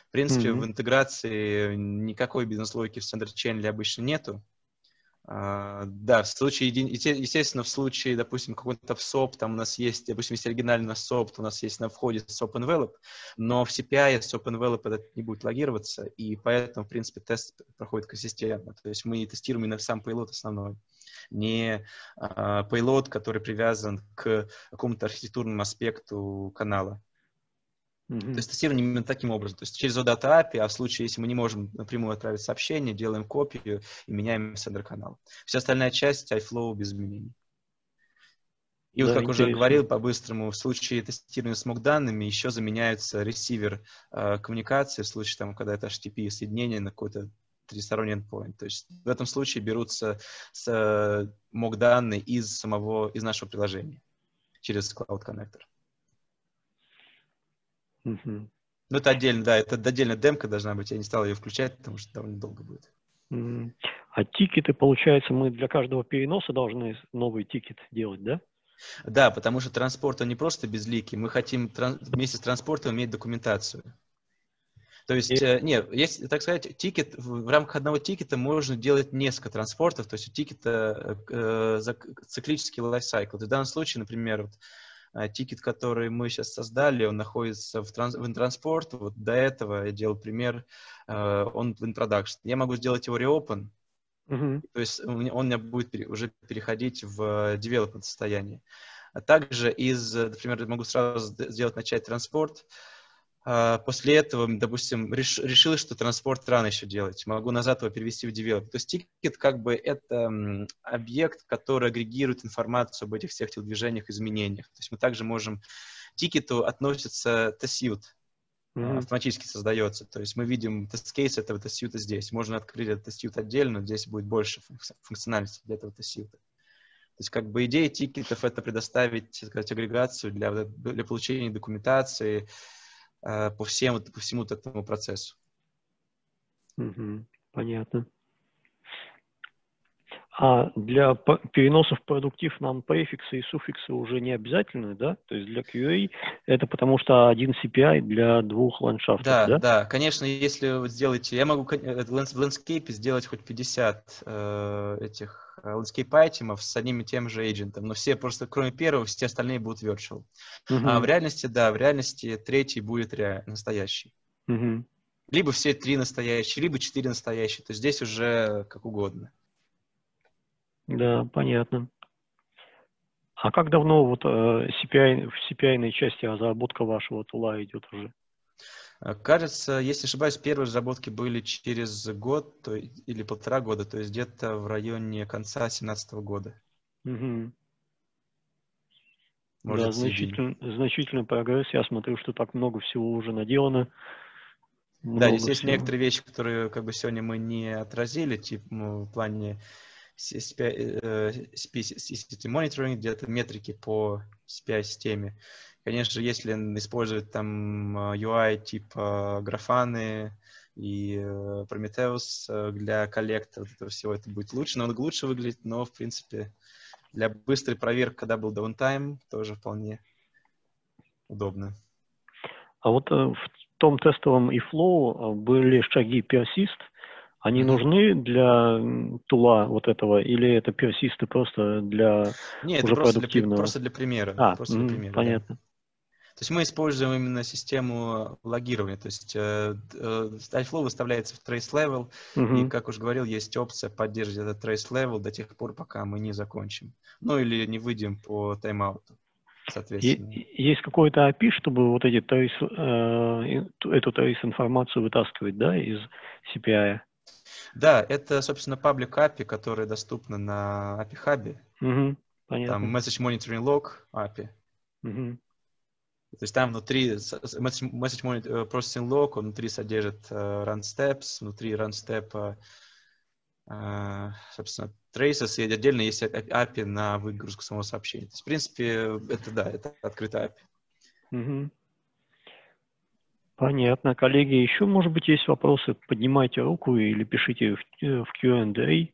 [SPEAKER 3] В принципе,
[SPEAKER 1] Мгм.
[SPEAKER 3] в интеграции никакой бизнес-логики в Standard Channel обычно нету. А, да, в случае, еди- есте- естественно, в случае, допустим, какой-то в соп, там у нас есть, допустим, если оригинальный соп, то у нас есть на входе soap envelope, но в си пи ай soap envelope этот не будет логироваться, и поэтому, в принципе, тест проходит консистентно. То есть мы тестируем именно сам payload основной, не а, payload, который привязан к какому-то архитектурному аспекту канала. То
[SPEAKER 1] Мгм.
[SPEAKER 3] есть тестирование именно таким образом. То есть через о дата эй пи ай, а в случае, если мы не можем напрямую отправить сообщение, делаем копию и меняем сендер канал. Вся остальная часть iFlow без изменений. И вот,
[SPEAKER 1] Да,
[SPEAKER 3] как уже
[SPEAKER 1] интересно.
[SPEAKER 3] говорил, по-быстрому, в случае тестирования смог данными еще заменяется ресивер э, коммуникации, в случае, там, когда это эйч ти ти пи соединение на какой-то трехсторонний endpoint. То есть в этом случае берутся с, э, мог данные из самого, из нашего приложения через Cloud Connector.
[SPEAKER 1] Мгм.
[SPEAKER 3] Ну, это отдельно, да, это отдельная демка должна быть, я не стал ее включать, потому что довольно долго будет.
[SPEAKER 1] Мгм. А тикеты, получается, мы для каждого переноса должны новый тикет делать, да?
[SPEAKER 3] Да, потому что транспорт, он не просто безликий, мы хотим тран- вместе с транспортом иметь документацию. То есть,
[SPEAKER 1] И-
[SPEAKER 3] э, нет, есть, так сказать, тикет, в, в рамках одного тикета можно делать несколько транспортов, то есть у тикета э, зак- циклический лайфсайкл. В данном случае, например, вот, э, тикет, который мы сейчас создали, он находится в, транс, в интранспорт, вот до этого я делал пример, э, он в introduction. Я могу сделать его reopen,
[SPEAKER 1] Мгм.
[SPEAKER 3] то есть у меня- он у меня будет пере- уже переходить в development состояние. А также из, э, например, могу сразу сд- сделать начать транспорт. А, После этого, допустим, реш- решил, что транспорт рано еще делать. Могу назад его перевести в develop. То есть тикет как бы это м, объект, который агрегирует информацию об этих всех телодвижениях, изменениях. То есть мы также можем... Тикету относится тест-сьют, а,
[SPEAKER 1] Мгм.
[SPEAKER 3] автоматически создается. То есть мы видим тест-кейс этого тест-сьюта здесь. Можно открыть этот тест-сьют отдельно, здесь будет больше функци- функциональности для этого тест-сьюта. То есть, как бы идея тикетов — это предоставить, так сказать, агрегацию для, для получения документации э, по, всем, по всему вот этому процессу.
[SPEAKER 1] Мгм. Понятно. А для п- переносов продуктив нам префиксы и суффиксы уже не обязательны, да? То есть для кью эй это потому что один си пи ай для двух ландшафтов,
[SPEAKER 3] Да,
[SPEAKER 1] да?
[SPEAKER 3] да, конечно, если вы сделаете, я могу кон- э, в лэнс- в ландскейпе сделать хоть пятьдесят э, этих ландскейп айтемов с одним и тем же эйджентом, но все просто, кроме первого, все остальные будут virtual. А в
[SPEAKER 1] Мгм.
[SPEAKER 3] реальности, да, в реальности третий будет ре- настоящий.
[SPEAKER 1] Мгм.
[SPEAKER 3] Либо все три настоящие, либо четыре настоящие, то есть здесь уже как угодно.
[SPEAKER 1] Да, понятно. А как давно вот э, си пи ай, в си пи ай-ной части разработка вашего тула идет уже?
[SPEAKER 3] Э, Кажется, если не ошибаюсь, первые разработки были через год то, и- или полтора года, то есть где-то в районе конца две тысячи семнадцатого года,
[SPEAKER 1] Мгм. Да,
[SPEAKER 3] может, середине.
[SPEAKER 1] значительный, значительный прогресс. Я смотрю, что так много всего уже наделано.
[SPEAKER 3] Да, здесь
[SPEAKER 1] Много
[SPEAKER 3] есть
[SPEAKER 1] всего.
[SPEAKER 3] некоторые вещи, которые как бы сегодня мы не отразили, типа ну, в плане си эс пи ай, э, си пи си си ти monitoring, где-то метрики по си пи ай-системе. Конечно, если использовать там э, ю ай типа Grafana и э, Prometheus э, для коллектора, вот этого всего, это будет лучше, но он лучше выглядит, но, в принципе, для быстрой проверки, когда был даунтайм, тоже вполне удобно.
[SPEAKER 1] А вот э, в том тестовом и flow были шаги persist. Они
[SPEAKER 3] Мгм.
[SPEAKER 1] нужны для м, тула вот этого, или это персисты просто для
[SPEAKER 3] Не, это
[SPEAKER 1] уже
[SPEAKER 3] просто для, при-
[SPEAKER 1] продуктивного?
[SPEAKER 3] просто для примера,
[SPEAKER 1] А,
[SPEAKER 3] просто для
[SPEAKER 1] мгм,
[SPEAKER 3] примера, да.
[SPEAKER 1] понятно.
[SPEAKER 3] То есть мы используем именно систему логирования, то есть э, э, iFlow выставляется в trace level, и,
[SPEAKER 1] Мгм.
[SPEAKER 3] как уже говорил, есть опция поддерживать этот trace level до тех пор, пока мы не закончим. Ну или не выйдем по тайм-ауту,
[SPEAKER 1] И-
[SPEAKER 3] соответственно.
[SPEAKER 1] и- есть какой-то эй пи ай, чтобы вот эти trace, э, и- эту trace информацию вытаскивать, да, из си пи ай?
[SPEAKER 3] Да, это, собственно, паблик эй пи ай, который доступна на эй пи ай Hub.
[SPEAKER 1] Мгм,
[SPEAKER 3] Там
[SPEAKER 1] понятно.
[SPEAKER 3] Message Monitoring Log эй пи ай.
[SPEAKER 1] Мгм.
[SPEAKER 3] То есть там внутри с- с- Message Message Monitoring- Processing Log, он внутри содержит э, run steps, внутри run step Uh, собственно, traces, и отдельно есть эй пи ай на выгрузку самого сообщения. То есть, в принципе, это да, это открытый эй пи ай.
[SPEAKER 1] Мгм. Понятно. Коллеги, еще, может быть, есть вопросы? Поднимайте руку или пишите в, э, в кью энд эй.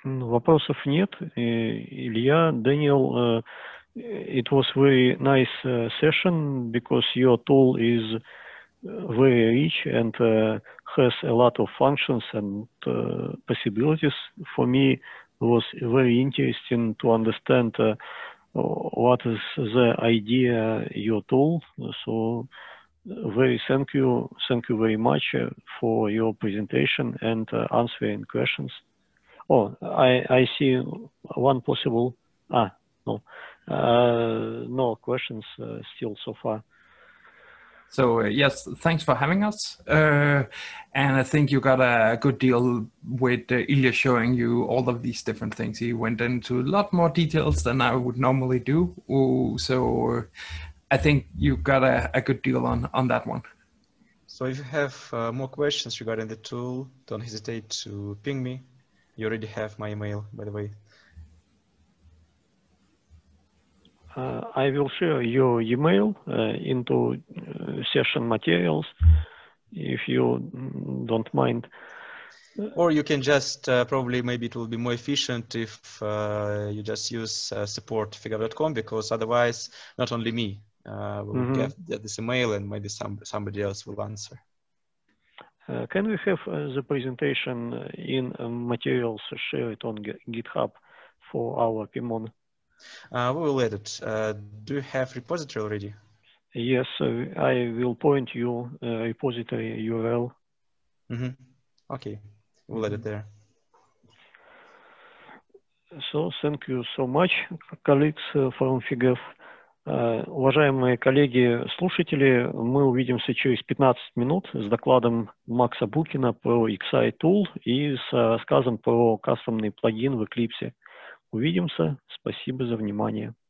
[SPEAKER 1] Вопросов нет. Илья, Daniel, uh, it was very nice uh, session because your tool is very rich and uh, has a lot of functions and uh, possibilities. For me, it was very interesting to understand uh, what is the idea your tool. So very thank you, thank you very much uh, for your presentation and uh, answering questions. Oh, I I see one possible. Ah, no, uh, no questions uh, still so far.
[SPEAKER 2] So uh, yes, thanks for having us. Uh, and I think you got a good deal with uh, Ilya showing you all of these different things. He went into a lot more details than I would normally do. Ooh, so uh, I think you got a, a good deal on, on that one.
[SPEAKER 3] So if you have uh, more questions regarding the tool, don't hesitate to ping me. You already have my email, by the way.
[SPEAKER 1] Uh, I will share your email uh, into uh, session materials, if you don't mind.
[SPEAKER 3] Or you can just, uh, probably maybe it will be more efficient if uh, you just use uh, support figup dot com, because otherwise, not only me uh, will
[SPEAKER 1] Mm-hmm.
[SPEAKER 3] get, get this email and maybe some, somebody else will answer.
[SPEAKER 1] Uh, can we have uh, the presentation in uh, materials shared on GitHub for our Pimon?
[SPEAKER 3] Uh, we will add it. Uh, do you have repository already?
[SPEAKER 1] Yes, uh, I will point you uh, repository U R L.
[SPEAKER 3] Mm-hmm. Okay, we'll add it there.
[SPEAKER 1] So, thank you so much, colleagues uh, from FIGAF. Uh, уважаемые коллеги-слушатели, мы увидимся через пятнадцать минут с докладом Макса Букина про икс ай Tool и с рассказом про кастомный плагин в Eclipse. Увидимся. Спасибо за внимание.